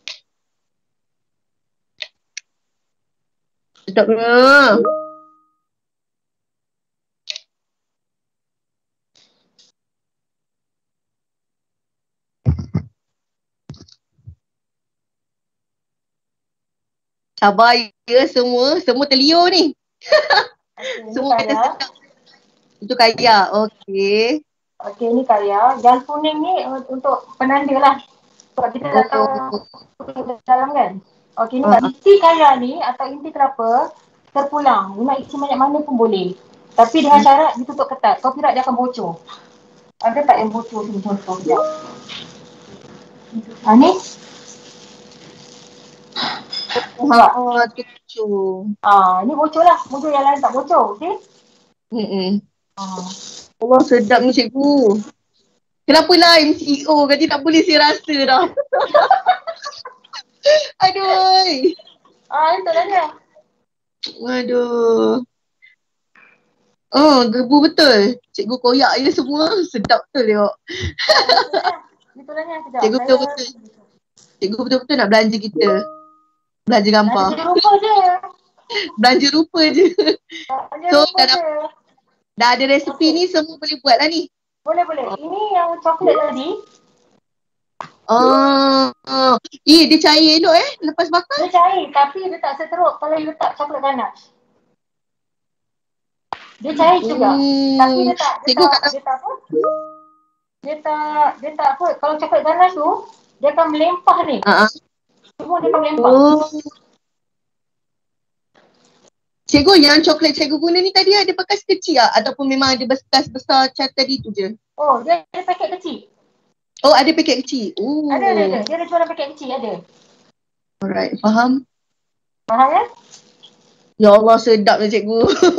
Sedapnya. Sabar ya semua. Semua terliur ni. Okay, Semua kata sedap. Itu kaya. Okey. Okey, ni kaya. Yang kuning ni uh, untuk penanda lah. Sebab kita dah tahu Oh. dalam kan. Okey, ni Uh, inti kaya ni atau inti kelapa terpulang. You nak isi banyak mana pun boleh. Tapi dengan syarat ditutup ketat. Copyright dia akan bocor. Ada tak yang bocor tu contoh sekejap. Ha ni. Ha, tu. Ah, ni bocor lah. Bocor yang lain tak bocor. Okey. Hmm. Ah. Allah sedap ni cikgu. Kenapa lah M C O kata tak boleh saya rasa dah. Aduh. Ah, itu lah dia. Aduh. Oh, gebu betul. Cikgu koyak je semua. Sedap betul tengok. Ah, itulah dia. Sekejap. Cikgu betul-betul. Cikgu betul-betul nak belanja kita. Belanja gambar. Belanja rupa je. Belanja rupa je. Belanja So, rupa dah, je. dah ada resepi okay. Ni semua boleh buat lah ni. Boleh, boleh. Ini yang coklat tadi. Oh, oh. Eh, dia cair elok eh lepas bakar. Dia cair tapi dia tak seteruk kalau you letak coklat ganache. Dia cair hmm. juga. Tapi dia tak, dia tak, dia tak apa. Dia tak, dia tak apa. Kalau coklat ganache tu, dia akan melempah ni. Uh-huh. Semua dia akan melempah. Oh. Cikgu, yang coklat cikgu guna ni tadi ada bekas kecil tak? Ataupun memang ada bekas besar macam tadi tu je? Oh, dia ada paket kecil. Oh, ada paket kecil. Ooh. Ada, ada, ada. Dia ada jualan paket kecil, ada. Alright, faham. Faham ya? Ya Allah, sedapnya cikgu.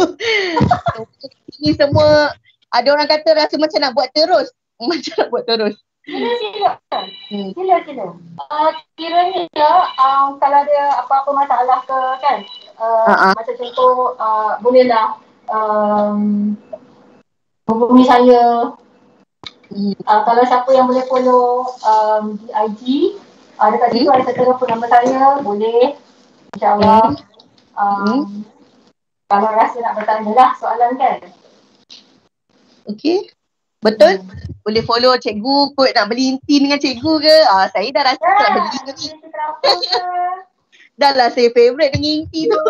Ini semua, ada orang kata rasa macam nak buat terus. Macam nak buat terus. Sila, sila. Hmm. Sila, sila. Uh, kiranya um, kalau ada apa-apa masalah ke kan, uh, uh-huh. macam contoh, uh, bolehlah um, hubungi saya. Hmm. Uh, kalau siapa yang boleh follow um, di I G, uh, dekat situ hmm. ada telefon nombor saya, boleh. InsyaAllah. Hmm. Um, kalau rasa nak bertanya lah soalan kan. Okay. Betul? Hmm. Boleh follow cikgu, kot nak beli inti dengan cikgu ke? Ah, saya dah rasa yeah, nak beli lagi. Dah lah saya favourite dengan inti tu.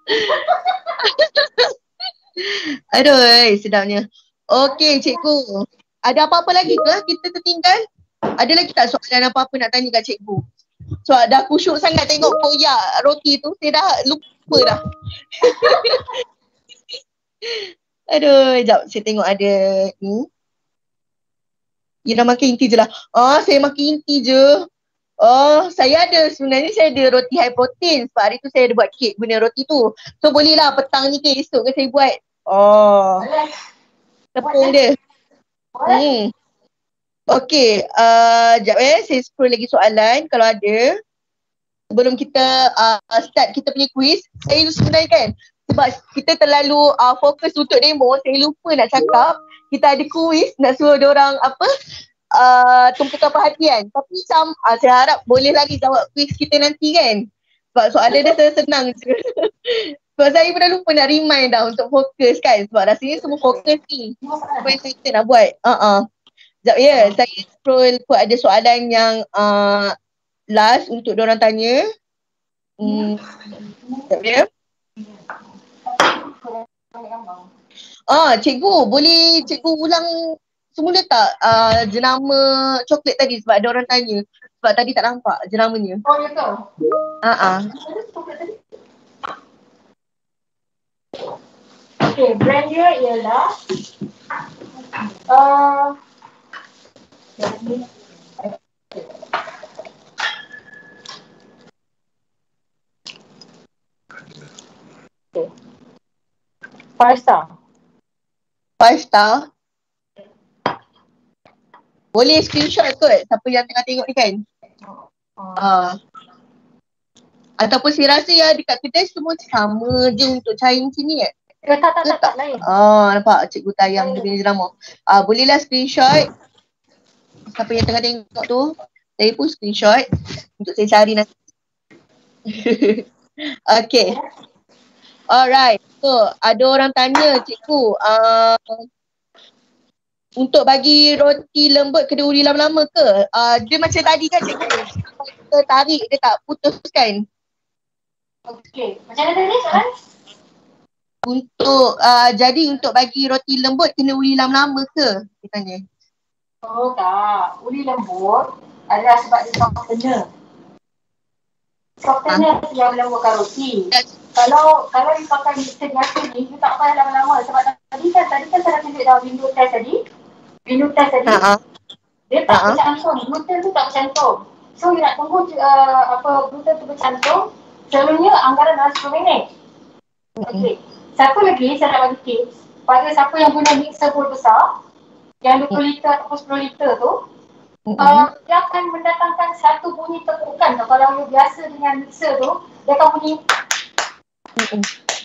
Aduh, sedapnya. Okay cikgu. Ada apa-apa lagi ke kita tertinggal? Ada lagi tak soalan apa-apa nak tanya kat cikgu? So dah kusyuk sangat tengok koyak roti tu. Saya dah lupa dah. Aduh, sekejap saya tengok ada ni. Ya dah makan inti je lah. Ah, saya makan inti je. Oh, saya ada. Sebenarnya saya ada roti high protein. Sebab hari tu saya ada buat kek guna roti tu. So bolehlah petang ni ke esok ke saya buat. Oh. Tepung dia. Hmm. Okay. Uh, sekejap eh. Saya scroll lagi soalan kalau ada. Sebelum kita uh, start kita punya quiz. Saya sebenarnya kan. Sebab kita terlalu uh, fokus untuk demo. Saya lupa nak cakap. Kita ada quiz. Nak suruh diorang apa. Uh, tumpukan perhatian. Tapi macam uh, saya harap boleh lagi jawab quiz kita nanti kan. Sebab soalan dia senang je. Sebab saya pun dah lupa nak remind dah untuk fokus kan. Sebab rasanya semua fokus ni. Apa yang kita nak buat. Uh-uh. Sekejap ya. Yeah. Saya scroll pun ada soalan yang uh, last untuk diorang tanya. Hmm. Sekejap ya. Yeah. Ah, cikgu, boleh cikgu ulang semula tak uh, jenama coklat tadi sebab ada orang tanya. Sebab tadi tak nampak jenamanya. Oh, ya ke? Haa. Okay, brand dia ialah uh, okay. Five star. Five star. Boleh screenshot kot siapa yang tengah tengok ni kan. Uh. Uh. Ataupun saya rasa yang dekat kedai semua sama je untuk cair sini kan. Eh, tak, tak, tak, tak, lain. Ah, nampak cikgu tayang dia punya drama. Ah, bolehlah screenshot. Siapa yang tengah tengok tu, saya pun screenshot untuk saya cari nanti. Okay. Alright. So, ada orang tanya cikgu, uh, untuk bagi roti lembut kena uli lama-lama ke? Uh, dia macam tadi kan cikgu, kita tarik dia tak putus kan? Okay. Macam mana tadi soalan? Untuk uh, jadi untuk bagi roti lembut kena uli lama-lama ke? Dia tanya. Oh tak. Uli lembut adalah sebab dia softener. Softener ha? Yang melembutkan roti. Yes. Kalau kalau you pakai mixer biasa ni, you tak payah lama-lama. Sebab tadi kan, tadi kan saya tunjuk dalam window test tadi. Window test tadi. Ha-ha. Dia tak ha-ha. bercantum. Gluten tu tak bercantum. So you nak tunggu uh, apa gluten tu bercantum. Selalunya anggaran dalam sepuluh minit. Okey. Satu lagi saya nak bagi tips pada siapa yang guna mixer bowl besar yang dua puluh liter atau sepuluh liter tu, mm-hmm. uh, dia akan mendatangkan satu bunyi tepukan. Kalau you biasa dengan mixer tu, dia akan bunyi. Mm-hmm.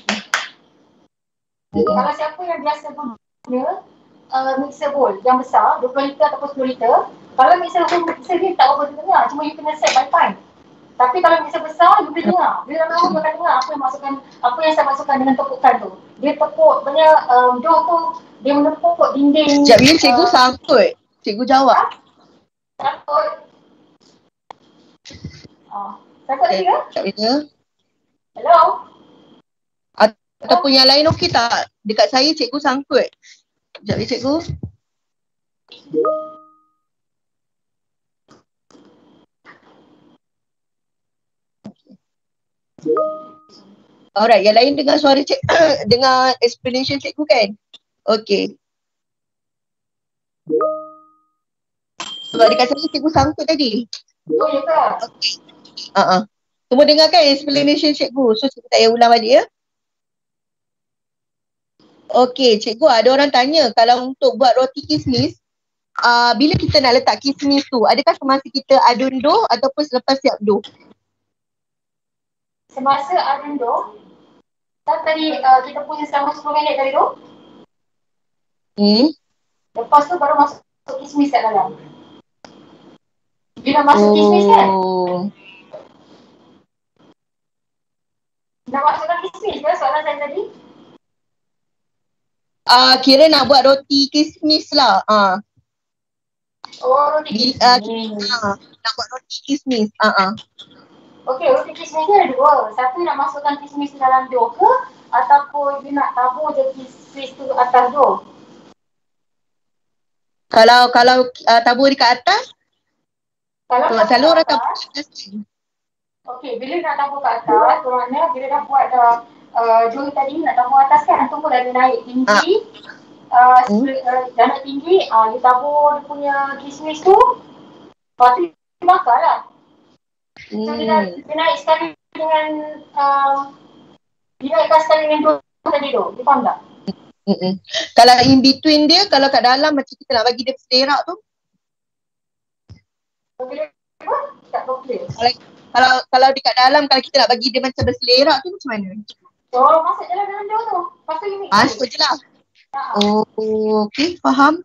Mm-hmm. Kalau siapa yang biasa guna uh, mixer bowl yang besar dua puluh liter atau sepuluh liter, kalau mixer bowl mixer dia tak apa dengar, cuma you kena set by time. Tapi kalau mixer besar, you boleh dengar. Bila lama you akan dengar apa yang masukkan, apa yang saya masukkan dengan tepukan tu. Dia tepuk, banyak um, dough tu, dia menepuk dinding. Sekejap ni cikgu uh, sangkut. Cikgu jawab. Sangkut. Oh, sangkut lagi ke? Sekejap ni. Hello? Ataupun yang lain okey tak? Dekat saya cikgu sangkut. Sekejap ni cikgu. Alright, yang lain dengar suara cik, dengar explanation cikgu kan? Okay. Sebab dekat sana cikgu sangkut tadi. Oh, ya ke? Okay. Uh-uh. Semua dengar kan explanation cikgu? So cikgu tak payah ulang balik ya. Okay, cikgu ada orang tanya kalau untuk buat roti kismis, uh, bila kita nak letak kismis tu, adakah semasa kita adun dough ataupun selepas siap dough? Semasa adun dough, kan tadi uh, kita punya selama sepuluh minit tadi tu. Hmm. Lepas tu baru masuk kismis kat dalam. Bila masuk oh. kismis kan? Nak masukkan kismis ke soalan saya tadi? Uh, kira nak buat roti kismis lah. Uh. Oh, roti kismis. Uh, uh, nak buat roti kismis. Uh-uh. Okey, roti kismis ni ada dua. Satu nak masukkan kismis dalam dough ke ataupun dia nak tabur je kismis tu atas dough? Kalau kalau uh, tabur dekat atas? Kalau uh, selalu orang tabur kat atas. Okey, bila nak tabur kat atas, bermakna bila dah buat dah uh, dough tadi nak tabur atas kan, tunggu dah dia naik tinggi. Uh, hmm? uh, dah naik tinggi, uh, dia tabur dia punya kismis tu. Lepas tu dia bakar lah. Hmm. So dia, dah, dia naik sekali dengan uh, dia naikkan sekali dengan dough tadi tu. Dia faham tak? Mm-mm. Kalau in between dia, kalau kat dalam macam kita nak bagi dia berserak tu. Bila apa? Tak boleh. Kalau, kalau kalau dekat dalam, kalau kita nak bagi dia macam berselerak tu macam mana? Oh, masuk je lah dalam dough tu. Lepas tu you mix. Masuk je lah. Oh, okay, faham.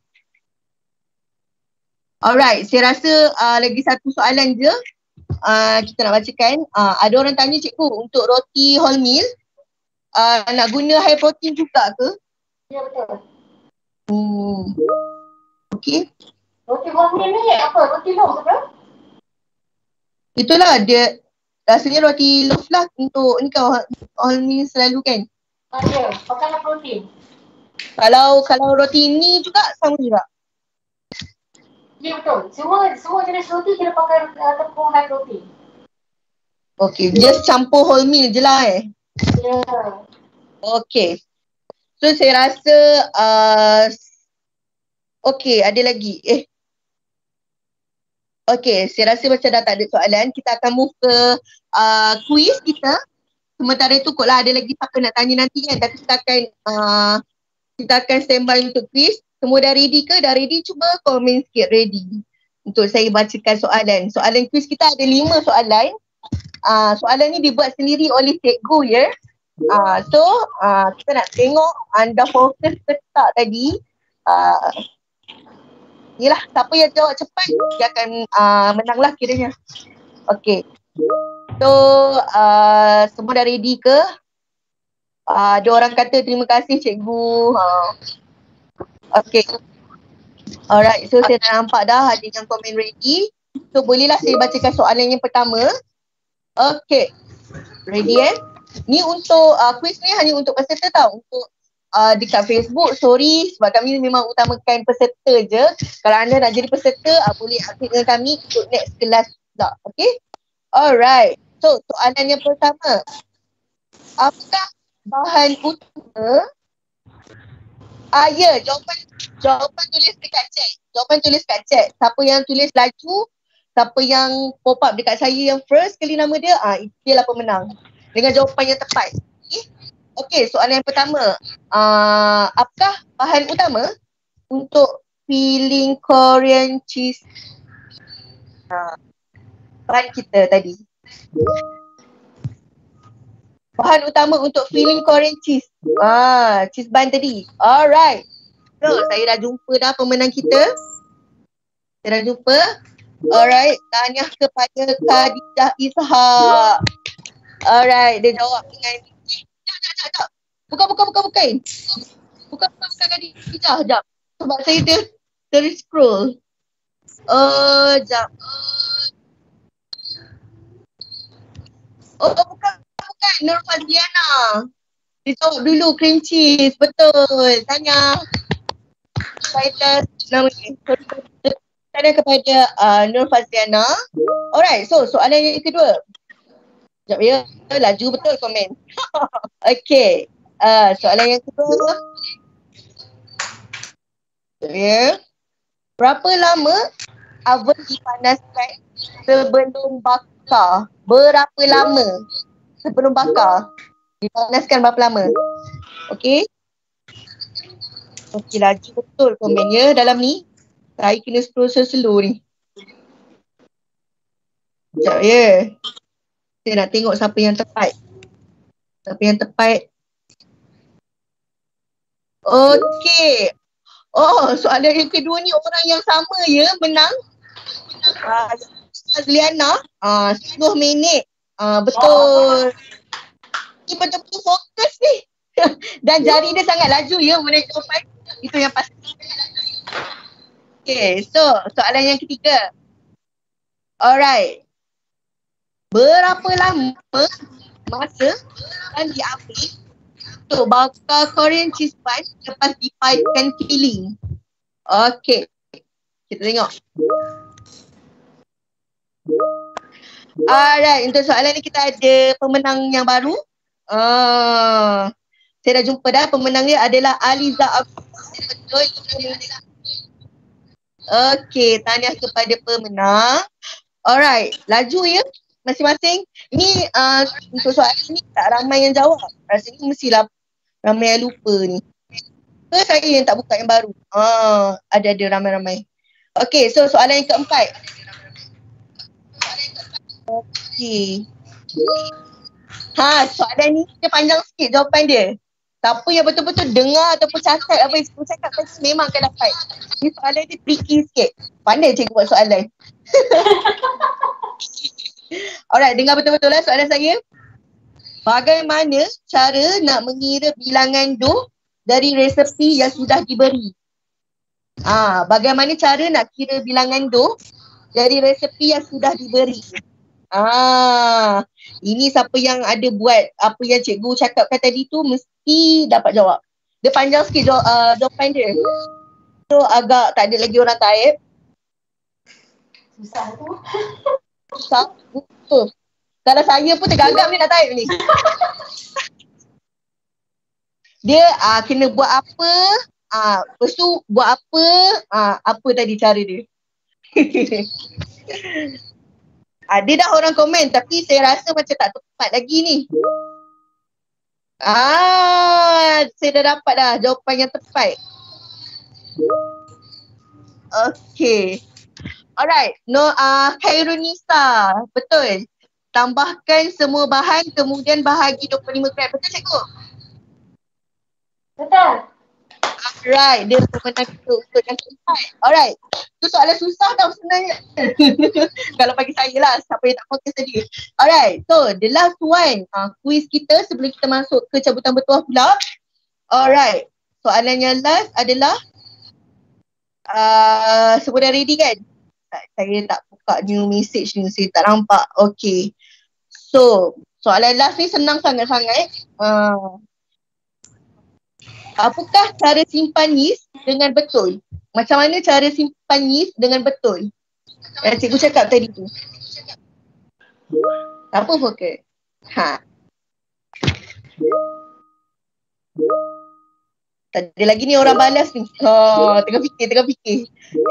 Alright, saya rasa uh, lagi satu soalan je. Uh, kita nak bacakan. Uh, ada orang tanya cikgu, untuk roti wholemeal, uh, nak guna high protein juga ke? Ya, betul. Hmm. Okay. Roti wholemeal ni apa? Roti loaf ke? Itulah dia, rasanya roti loaf lah untuk ni kan wholemeal selalu kan? Ada, pakailah protein. Kalau kalau roti ni juga sama juga? Ya, betul. Semua semua jenis roti kita pakai uh, tepung high protein. Okay, just campur wholemeal je lah eh? Ya. Yeah. Okay. So saya rasa uh, okay, ada lagi. Eh. Okay, saya rasa macam dah tak ada soalan. Kita akan move ke uh, quiz kita. Sementara tu kot lah ada lagi siapa nak tanya nanti kan. Tapi kita akan uh, kita akan standby untuk quiz. Semua dah ready ke? Dah ready? Cuba komen sikit ready. Untuk saya bacakan soalan. Soalan quiz kita ada lima soalan. Uh, soalan ni dibuat sendiri oleh cikgu ya. Uh, so uh, kita nak tengok anda fokus ke tak tadi. Uh, yelah, siapa yang jawab cepat dia akan uh, menang lah kiranya. Okay. So uh, semua dah ready ke? Uh, ada orang kata terima kasih cikgu. Uh, okay. Alright, so saya dah nampak dah ada yang komen ready. So bolehlah saya bacakan soalan yang pertama. Okay. Ready eh? Ni untuk uh, quiz ni hanya untuk peserta tau. Untuk uh, dekat Facebook, sorry sebab kami memang utamakan peserta je. Kalau anda nak jadi peserta, uh, boleh aktif dengan kami untuk next kelas pula. Okay? Alright. So soalan yang pertama. Apakah bahan utama? Ah ya, yeah, jawapan jawapan tulis dekat chat. Jawapan tulis kat chat. Siapa yang tulis laju, siapa yang pop up dekat saya yang first kali nama dia, ah dia lah pemenang. Dengan jawapan yang tepat. Okay, okay soalan yang pertama. Uh, apakah bahan utama untuk filling Korean cheese? Uh, bahan kita tadi. Bahan utama untuk filling Korean cheese. Ah, cheese bun tadi. Alright. So, saya dah jumpa dah pemenang kita. Saya dah jumpa. Alright. Tahniah kepada Khadijah Ishak. Alright. Dia jawab dengan... Sekejap, sekejap, sekejap. Bukan, bukan, bukan, bukan. Bukan, bukan, bukan Khadijah. Sekejap. Sebab saya ter, ter-scroll. Uh, sekejap. Oh, bukan. Bukan, Nur Faziana. Dia jawab dulu cream cheese. Betul. Tanya. Saya test nama ni. Tanya kepada uh, Nur Faziana. Alright, so soalan yang kedua. Sekejap ya. Laju betul komen. Okey. Uh, soalan yang kedua. Sekejap ya. Berapa lama oven dipanaskan sebelum bakar? Berapa lama sebelum bakar? Dipanaskan berapa lama? Okey. Okey, laju betul komen ya dalam ni. Saya kena scroll slow ni. Sekejap ya. Saya nak tengok siapa yang tepat. Siapa yang tepat. Okey. Oh, soalan yang kedua ni orang yang sama ya menang. Uh, Liana, uh, sepuluh minit. Uh, betul. Ini betul-betul fokus ni. Dan jari dia sangat laju ya menaik jawapan. Itu yang pasti. Okay, so soalan yang ketiga. Alright. Berapa lama masa yang diambil untuk bakar Korean cheese bun lepas dipaitkan filling? Okay. Kita tengok. Alright, untuk soalan ni kita ada pemenang yang baru. Uh, saya dah jumpa dah, pemenangnya adalah Aliza Abdul. Okey, tahniah kepada pemenang. Alright, laju ya masing-masing. Ini uh, untuk soalan ni tak ramai yang jawab. Rasanya mestilah ramai yang lupa ni. Ke saya yang tak buka yang baru? Ah, ada-ada ramai-ramai. Okey, so soalan yang keempat. Okey. Ha, soalan ni dia panjang sikit jawapan dia. Siapa yang betul-betul dengar ataupun catat apa yang cikgu cakap pasti memang akan dapat. Ni soalan dia tricky sikit. Pandai cikgu buat soalan. Alright, dengar betul-betul lah soalan saya. Bagaimana cara nak mengira bilangan doh dari resepi yang sudah diberi? Ah, bagaimana cara nak kira bilangan doh dari resepi yang sudah diberi? Ah, ini siapa yang ada buat apa yang cikgu cakapkan tadi tu mesti dapat jawab. Dia panjang sikit jawab, uh, jawapan dia. So agak tak ada lagi orang type. Susah tu. Susah. Betul. Kalau saya pun tergagap ni nak type ni. Dia uh, kena buat apa, uh, lepas tu buat apa, uh, apa tadi cara dia. Ada dah orang komen tapi saya rasa macam tak tepat lagi ni. Ah, saya dah dapat dah jawapan yang tepat. Okay. Alright. No, uh, Khairunisa. Betul. Tambahkan semua bahan kemudian bahagi dua puluh lima gram. Betul cikgu? Betul. Alright, dia pemenang untuk yang keempat. Alright, tu soalan susah tau sebenarnya. Kalau bagi saya lah, siapa yang tak fokus tadi. Alright, so the last one, uh, quiz kita sebelum kita masuk ke cabutan bertuah pula. Alright, soalan yang last adalah, uh, semua dah ready kan? Saya tak buka new message ni, saya tak nampak. Okay, so soalan last ni senang sangat-sangat. Uh, Apakah cara simpan yeast dengan betul? Macam mana cara simpan yeast dengan betul? Yang cikgu cakap tadi tu. Apa fokus? Ha. Tak ada lagi ni orang balas ni. Oh, tengah fikir, tengah fikir.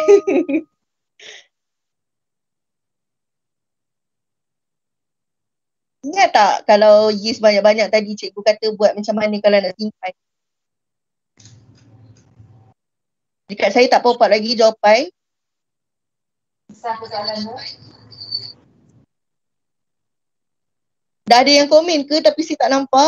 Ingat tak kalau yeast banyak-banyak tadi cikgu kata buat macam mana kalau nak simpan? Dekat saya tak pop-up lagi jawapan. Susah soalan tu. Dah ada yang komen ke tapi saya tak nampak?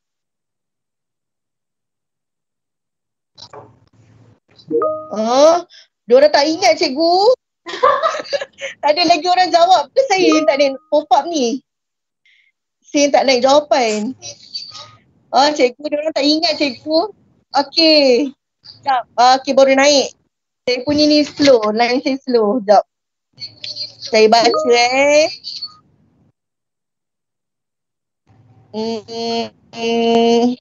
Oh, diorang tak ingat cikgu. Tak ada lagi orang jawab ke saya yang tak ada pop-up ni? Saya yang tak naik jawapan. Oh cikgu, diorang tak ingat cikgu. Okey. Sekejap. Okey, baru naik. Saya punya ni slow. Line saya slow. Sekejap. Saya baca eh. Hmm.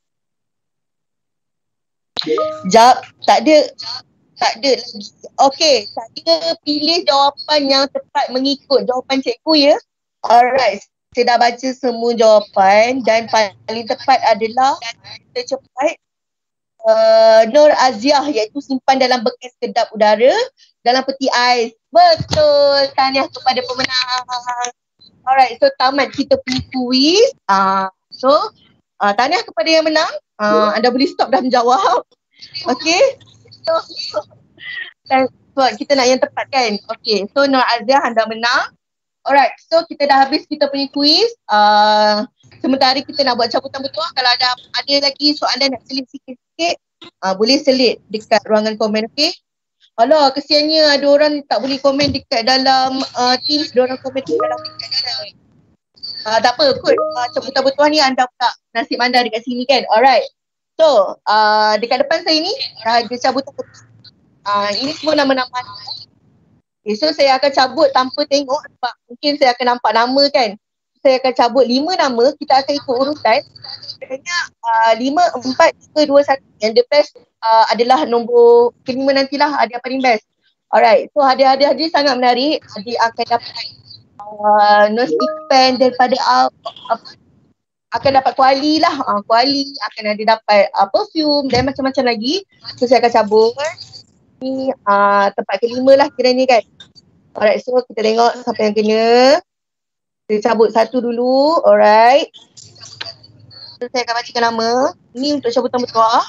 Sekejap. Tak ada. Tak ada lagi. Okey. Saya pilih jawapan yang tepat mengikut jawapan cikgu ya. Alright. saya dah baca semua jawapan dan paling tepat adalah kita cepat uh, Nur Aziah, iaitu simpan dalam bekas kedap udara dalam peti ais. Betul. Tahniah kepada pemenang. Alright, so tamat kita punya quiz. Uh, so uh, tahniah kepada yang menang. Uh, anda boleh stop dah menjawab. Okay. So, so, so kita nak yang tepat kan. Okay, so Nur Aziah anda menang. Alright, so kita dah habis kita punya quiz. Uh, sementara kita nak buat cabutan bertuah. Kalau ada ada lagi soalan nak selit sikit-sikit, uh, boleh selit dekat ruangan komen, okay? Alah, kesiannya ada orang tak boleh komen dekat dalam uh, Teams, dia orang komen dekat dalam uh, tak apa kot, uh, cabutan bertuah ni anda pula nasib anda dekat sini kan. Alright, so uh, dekat depan saya ni dah ada cabutan bertuah. Uh, ini semua nama-nama. Okay, so saya akan cabut tanpa tengok sebab mungkin saya akan nampak nama kan. Saya akan cabut lima nama, kita akan ikut urutan. Sebenarnya uh, lima, empat, tiga, dua, satu. Yang the best uh, adalah nombor kelima nantilah hadiah paling best. Alright, so hadiah-hadiah dia sangat menarik. Adik akan dapat uh, nose pen daripada uh, uh, akan dapat kuali lah. Uh, kuali, akan ada dapat uh, perfume dan macam-macam lagi. So saya akan cabut. Ni uh, tempat kelima lah kiranya kan. Alright, so kita tengok siapa yang kena. Kita cabut satu dulu. Alright, so saya akan bacakan nama. Ini untuk cabutan bertuah.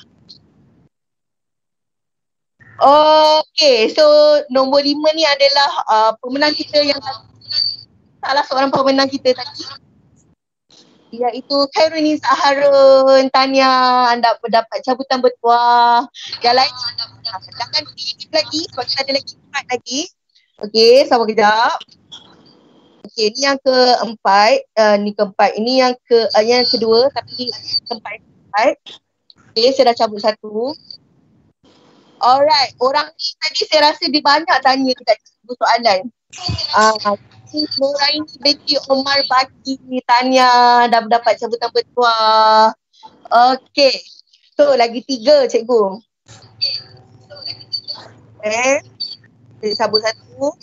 Okay, so nombor lima ni adalah uh, pemenang kita yang salah seorang pemenang kita tadi, iaitu Khairunisa Harun. Tahniah, anda mendapat cabutan bertuah. Yang lain jangan pilih lagi sebab kita ada lagi empat lagi. Okey, sabar kejap. Okey, ni yang keempat, uh, ni keempat. Ini yang ke uh, yang kedua tapi keempat keempat. Okey, saya dah cabut satu. Alright, orang ni tadi saya rasa dia banyak tanya dekat soalan. Ah, uh, Nuraini binti Omar Baki, tanya dah mendapat cabutan bertuah. Okey. So lagi tiga cikgu. Eh. Saya cabut satu.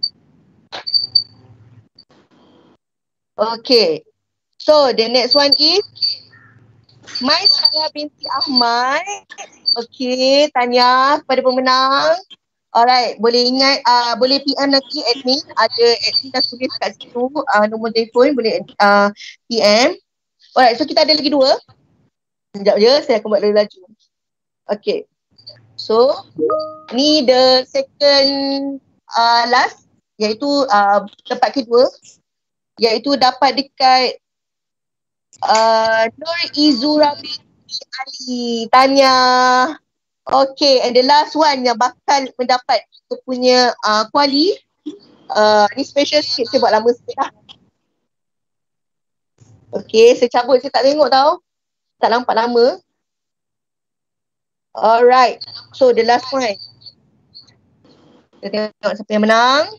Okey. So the next one is Mai Sarah binti Ahmad. Okey, tanya kepada pemenang. Alright, boleh ingat, uh, boleh P M nanti admin, ada admin dah tulis kat situ uh, nombor telefon, boleh uh, P M. Alright, so kita ada lagi dua. Sekejap je, saya akan buat lagi laju. Okay, so ni the second uh, last, iaitu uh, tempat kedua, iaitu dapat dekat uh, Nur Izura binti Ali. Tanya. Okay, and the last one yang bakal mendapat kita punya uh, kuali. Uh, ni special sikit, saya buat lama sikit lah. Okay, saya cabut, saya tak tengok tau. Tak nampak lama. Alright, so the last one. Kita tengok siapa yang menang.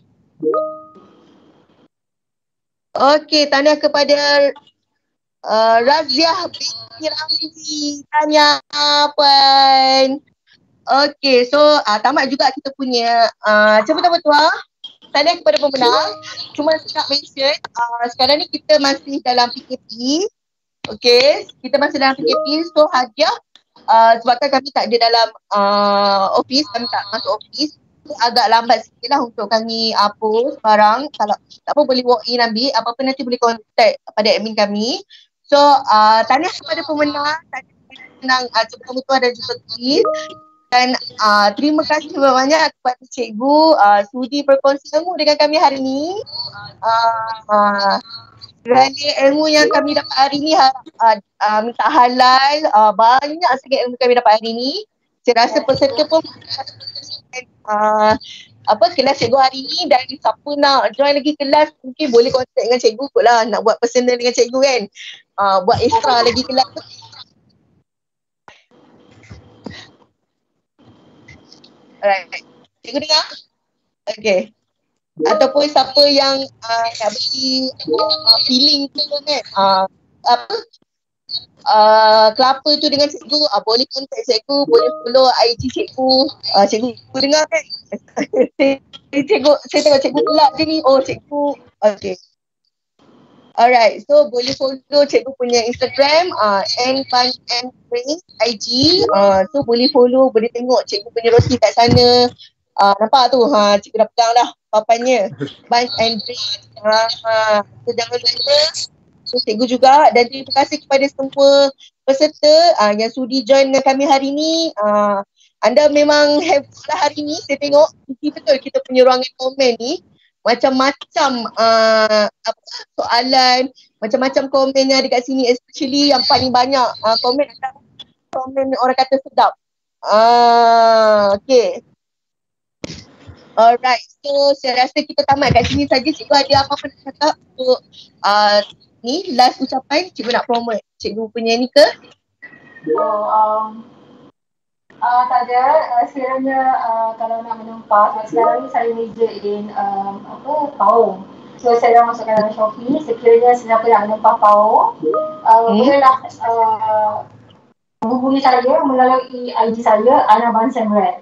Okay, tahniah kepada uh, Raziah binti Ramzi. Tahniah Puan. Okay, so uh, tamat juga kita punya uh, cabutan bertuah. Tahniah kepada pemenang. Cuma saya nak mention, uh, sekarang ni kita masih dalam P K P. Okay, kita masih dalam P K P. So hadiah, uh, sebabkan kami tak ada dalam uh, office, kami tak masuk office, so, agak lambat sikit lah untuk kami uh, post barang. Kalau tak apa boleh walk in ambil, apa-apa nanti boleh contact pada admin kami. So uh, tahniah kepada pemenang, tahniah kepada pemenang uh, cabutan bertuah dan juga quiz. Dan uh, terima kasih banyak kepada cikgu uh, sudi berkongsi ilmu dengan kami hari ini. Uh, uh, kerana ilmu yang kami dapat hari ini uh, uh, minta halal, uh, banyak sangat ilmu kami dapat hari ini. Saya rasa peserta pun uh, apa kelas cikgu hari ini, dan siapa nak join lagi kelas mungkin boleh contact dengan cikgu kot lah, nak buat personal dengan cikgu kan. Uh, buat extra lagi kelas tu. Alright, cikgu dengar? Okay. Ataupun siapa yang uh, nak bagi uh, feeling tu kan, uh, apa, uh, kelapa tu dengan cikgu, uh, boleh contact cikgu, boleh follow I G cikgu. Uh, cikgu dengar kan? cikgu, saya tengok cikgu pula je ni, oh cikgu, okay. Alright, so boleh follow cikgu punya Instagram uh, n ban n I G. Uh, so boleh follow, boleh tengok cikgu punya roti kat sana. Uh, nampak tu, ha, cikgu dah pegang dah papannya. Ban and Drink. Uh, so jangan lupa so, cikgu juga, dan terima kasih kepada semua peserta uh, yang sudi join dengan kami hari ni. Uh, anda memang hebat lah hari ni. Saya tengok betul kita punya ruangan komen ni. Macam-macam uh, apa, soalan, macam-macam komen yang ada kat sini, especially yang paling banyak uh, komen adalah komen orang kata sedap. Uh, okay. Alright, so saya rasa kita tamat kat sini saja. Cikgu ada apa-apa nak cakap untuk uh, ni last ucapan? Cikgu nak promote cikgu punya ni ke? Oh, um, uh, tak ada. Uh, sekiranya uh, kalau nak menumpah, sebab sekarang ni saya major in um, apa, paung. So saya dah masukkan dalam Shopee. Sekiranya siapa nak menumpah paung, uh, hmm. bolehlah uh, menghubungi saya melalui I G saya, Ana Bansen Red.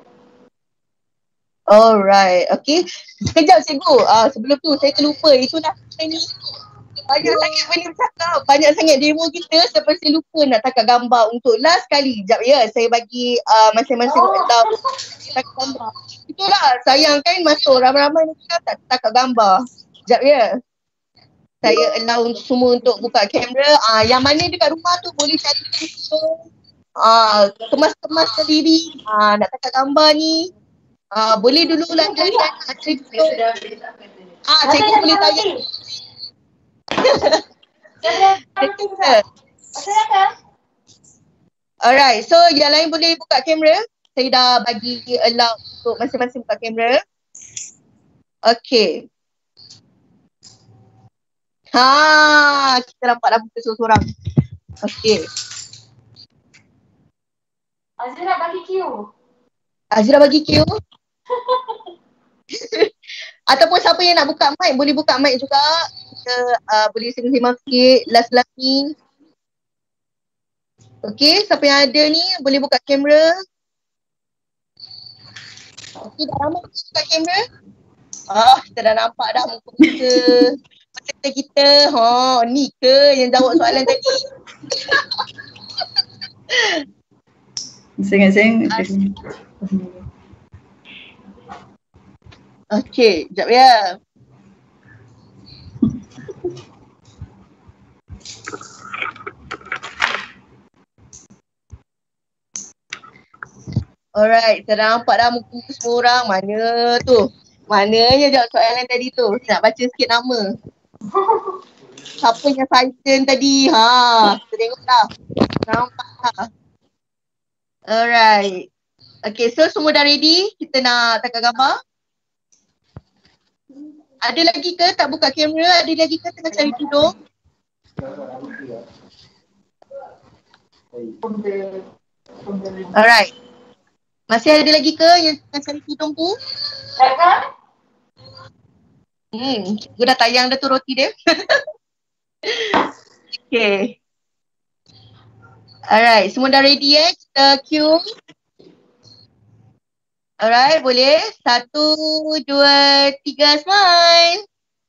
Alright, okay. Sekejap cikgu, uh, sebelum tu saya terlupa, itulah ni. Banyak sangat boleh bercakap, banyak sangat demo kita sampai saya lupa nak takat gambar untuk last kali. Sekejap ya, saya bagi uh, masing-masing oh. tahu takat gambar. Itulah, sayang kan masuk ramai-ramai ni kita tak takat gambar. Sekejap ya. Saya allow untuk semua untuk buka kamera. Uh, yang mana dekat rumah tu boleh cari foto. Uh, kemas-kemas sendiri, uh, nak takat gambar ni. Uh, boleh dulu lanjutkan cikgu. Ah, cikgu boleh tanya. Alright, so yang lain boleh buka kamera. Saya dah bagi allow untuk masing-masing buka kamera. Okay. Ha, kita nampak dah buka seorang-seorang. Okay. Azira bagi Q. Azira bagi Q. Ataupun siapa yang nak buka mic, boleh buka mic juga. Kita uh, boleh sembang-sembang sikit last-last ni. Okay, siapa yang ada ni boleh buka kamera. Okay, dah lama buka kamera. Ah, kita dah nampak dah muka-muka peserta kita. Ha, ni ke yang jawab soalan tadi? Seng-seng. Okay, sekejap ya. Alright, saya dah nampak dah muka-muka semua orang. Mana tu? Mananya jawab soalan tadi tu? Saya nak baca sikit nama. Siapa yang silent tadi? Ha, kita tengok dah. Nampak dah. Alright. Okay, so semua dah ready? Kita nak takat gambar? Ada lagi ke tak buka kamera? Ada lagi ke tengah cari tudung? Alright. Masih ada lagi ke yang tengah cari tudung tu? Hmm, cikgu dah tayang dah tu roti dia. Okay. Alright, semua dah ready eh? Kita cue. Alright, boleh. Satu, dua, tiga, smile.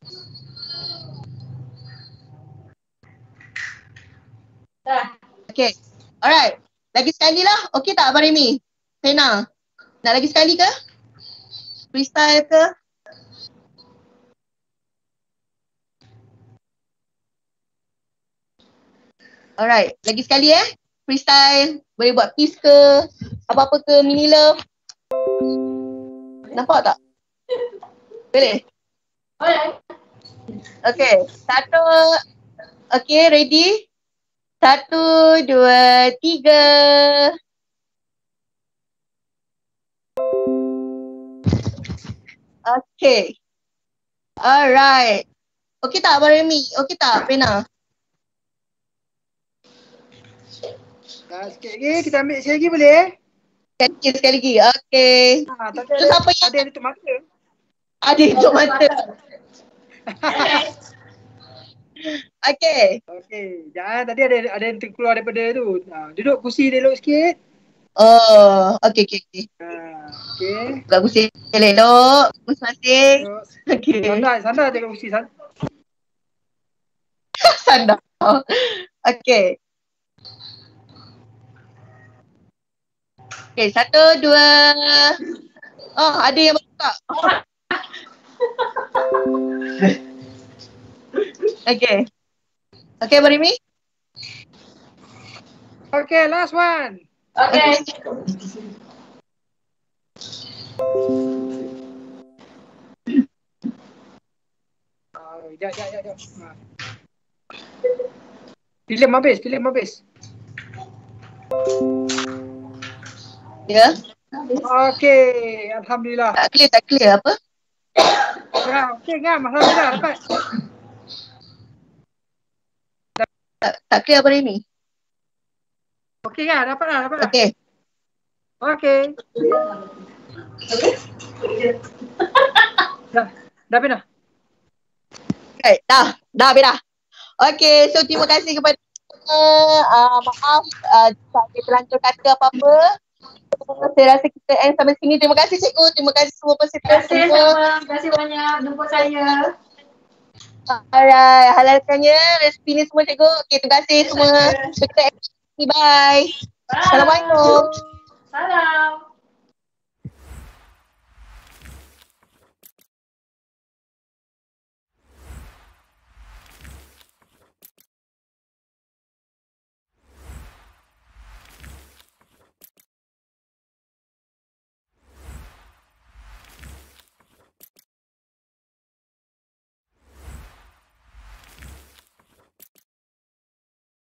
Okay. Alright. Lagi sekali lah. Okay tak Abang Remy? Fena? Nak lagi sekali ke? Freestyle ke? Alright. Lagi sekali eh? Freestyle. Boleh buat peace ke? Apa-apa ke? Mini love? Nampak tak? Boleh? Boleh. Okay, satu. Okay, ready? Satu, dua, tiga. Okay. Alright. Okay tak Abang Remy? Okay tak Fena? Nah, sikit lagi, kita ambil sikit lagi boleh eh? Sekali, sekali lagi. Okay. Ha, tak So, siapa yang ada tutup mata. ada tutup mata. Okay. Okey, jangan tadi ada ada yang terkeluar daripada tu. Ha, duduk kursi dia elok sikit. Oh, okay, okay, okay. Ha, okey. Buka kursi elok. Masing-masing. Okay. Sandar, sandar jaga kursi sandar. Sandal. Okay. Okay, satu, dua. Oh, ada yang buka. Okay. Okay, Marimi? Okay, last one. Okay. Oh, jap, jap, jap, jap. Ha. Film habis, film habis. Ya. Okay, Alhamdulillah. Tak clear, tak clear apa? Ya, okay kan, Alhamdulillah dapat. Tak, tak clear apa Remy? Okay kan, dapat lah, dapat lah. Okay. Okay. Dah, dah habis dah. Right, dah, dah habis dah. Okay, so terima kasih kepada uh, maaf uh, saya terlanjur kata apa-apa. Saya rasa kita end sampai sini. Terima kasih cikgu, terima kasih semua peserta Terima kasih semua. sama. Terima kasih banyak jumpa saya. Alright, halalkannya resipi ni semua cikgu. Okay, terima kasih semua. Kita bye. Bye. Assalamualaikum. Salam.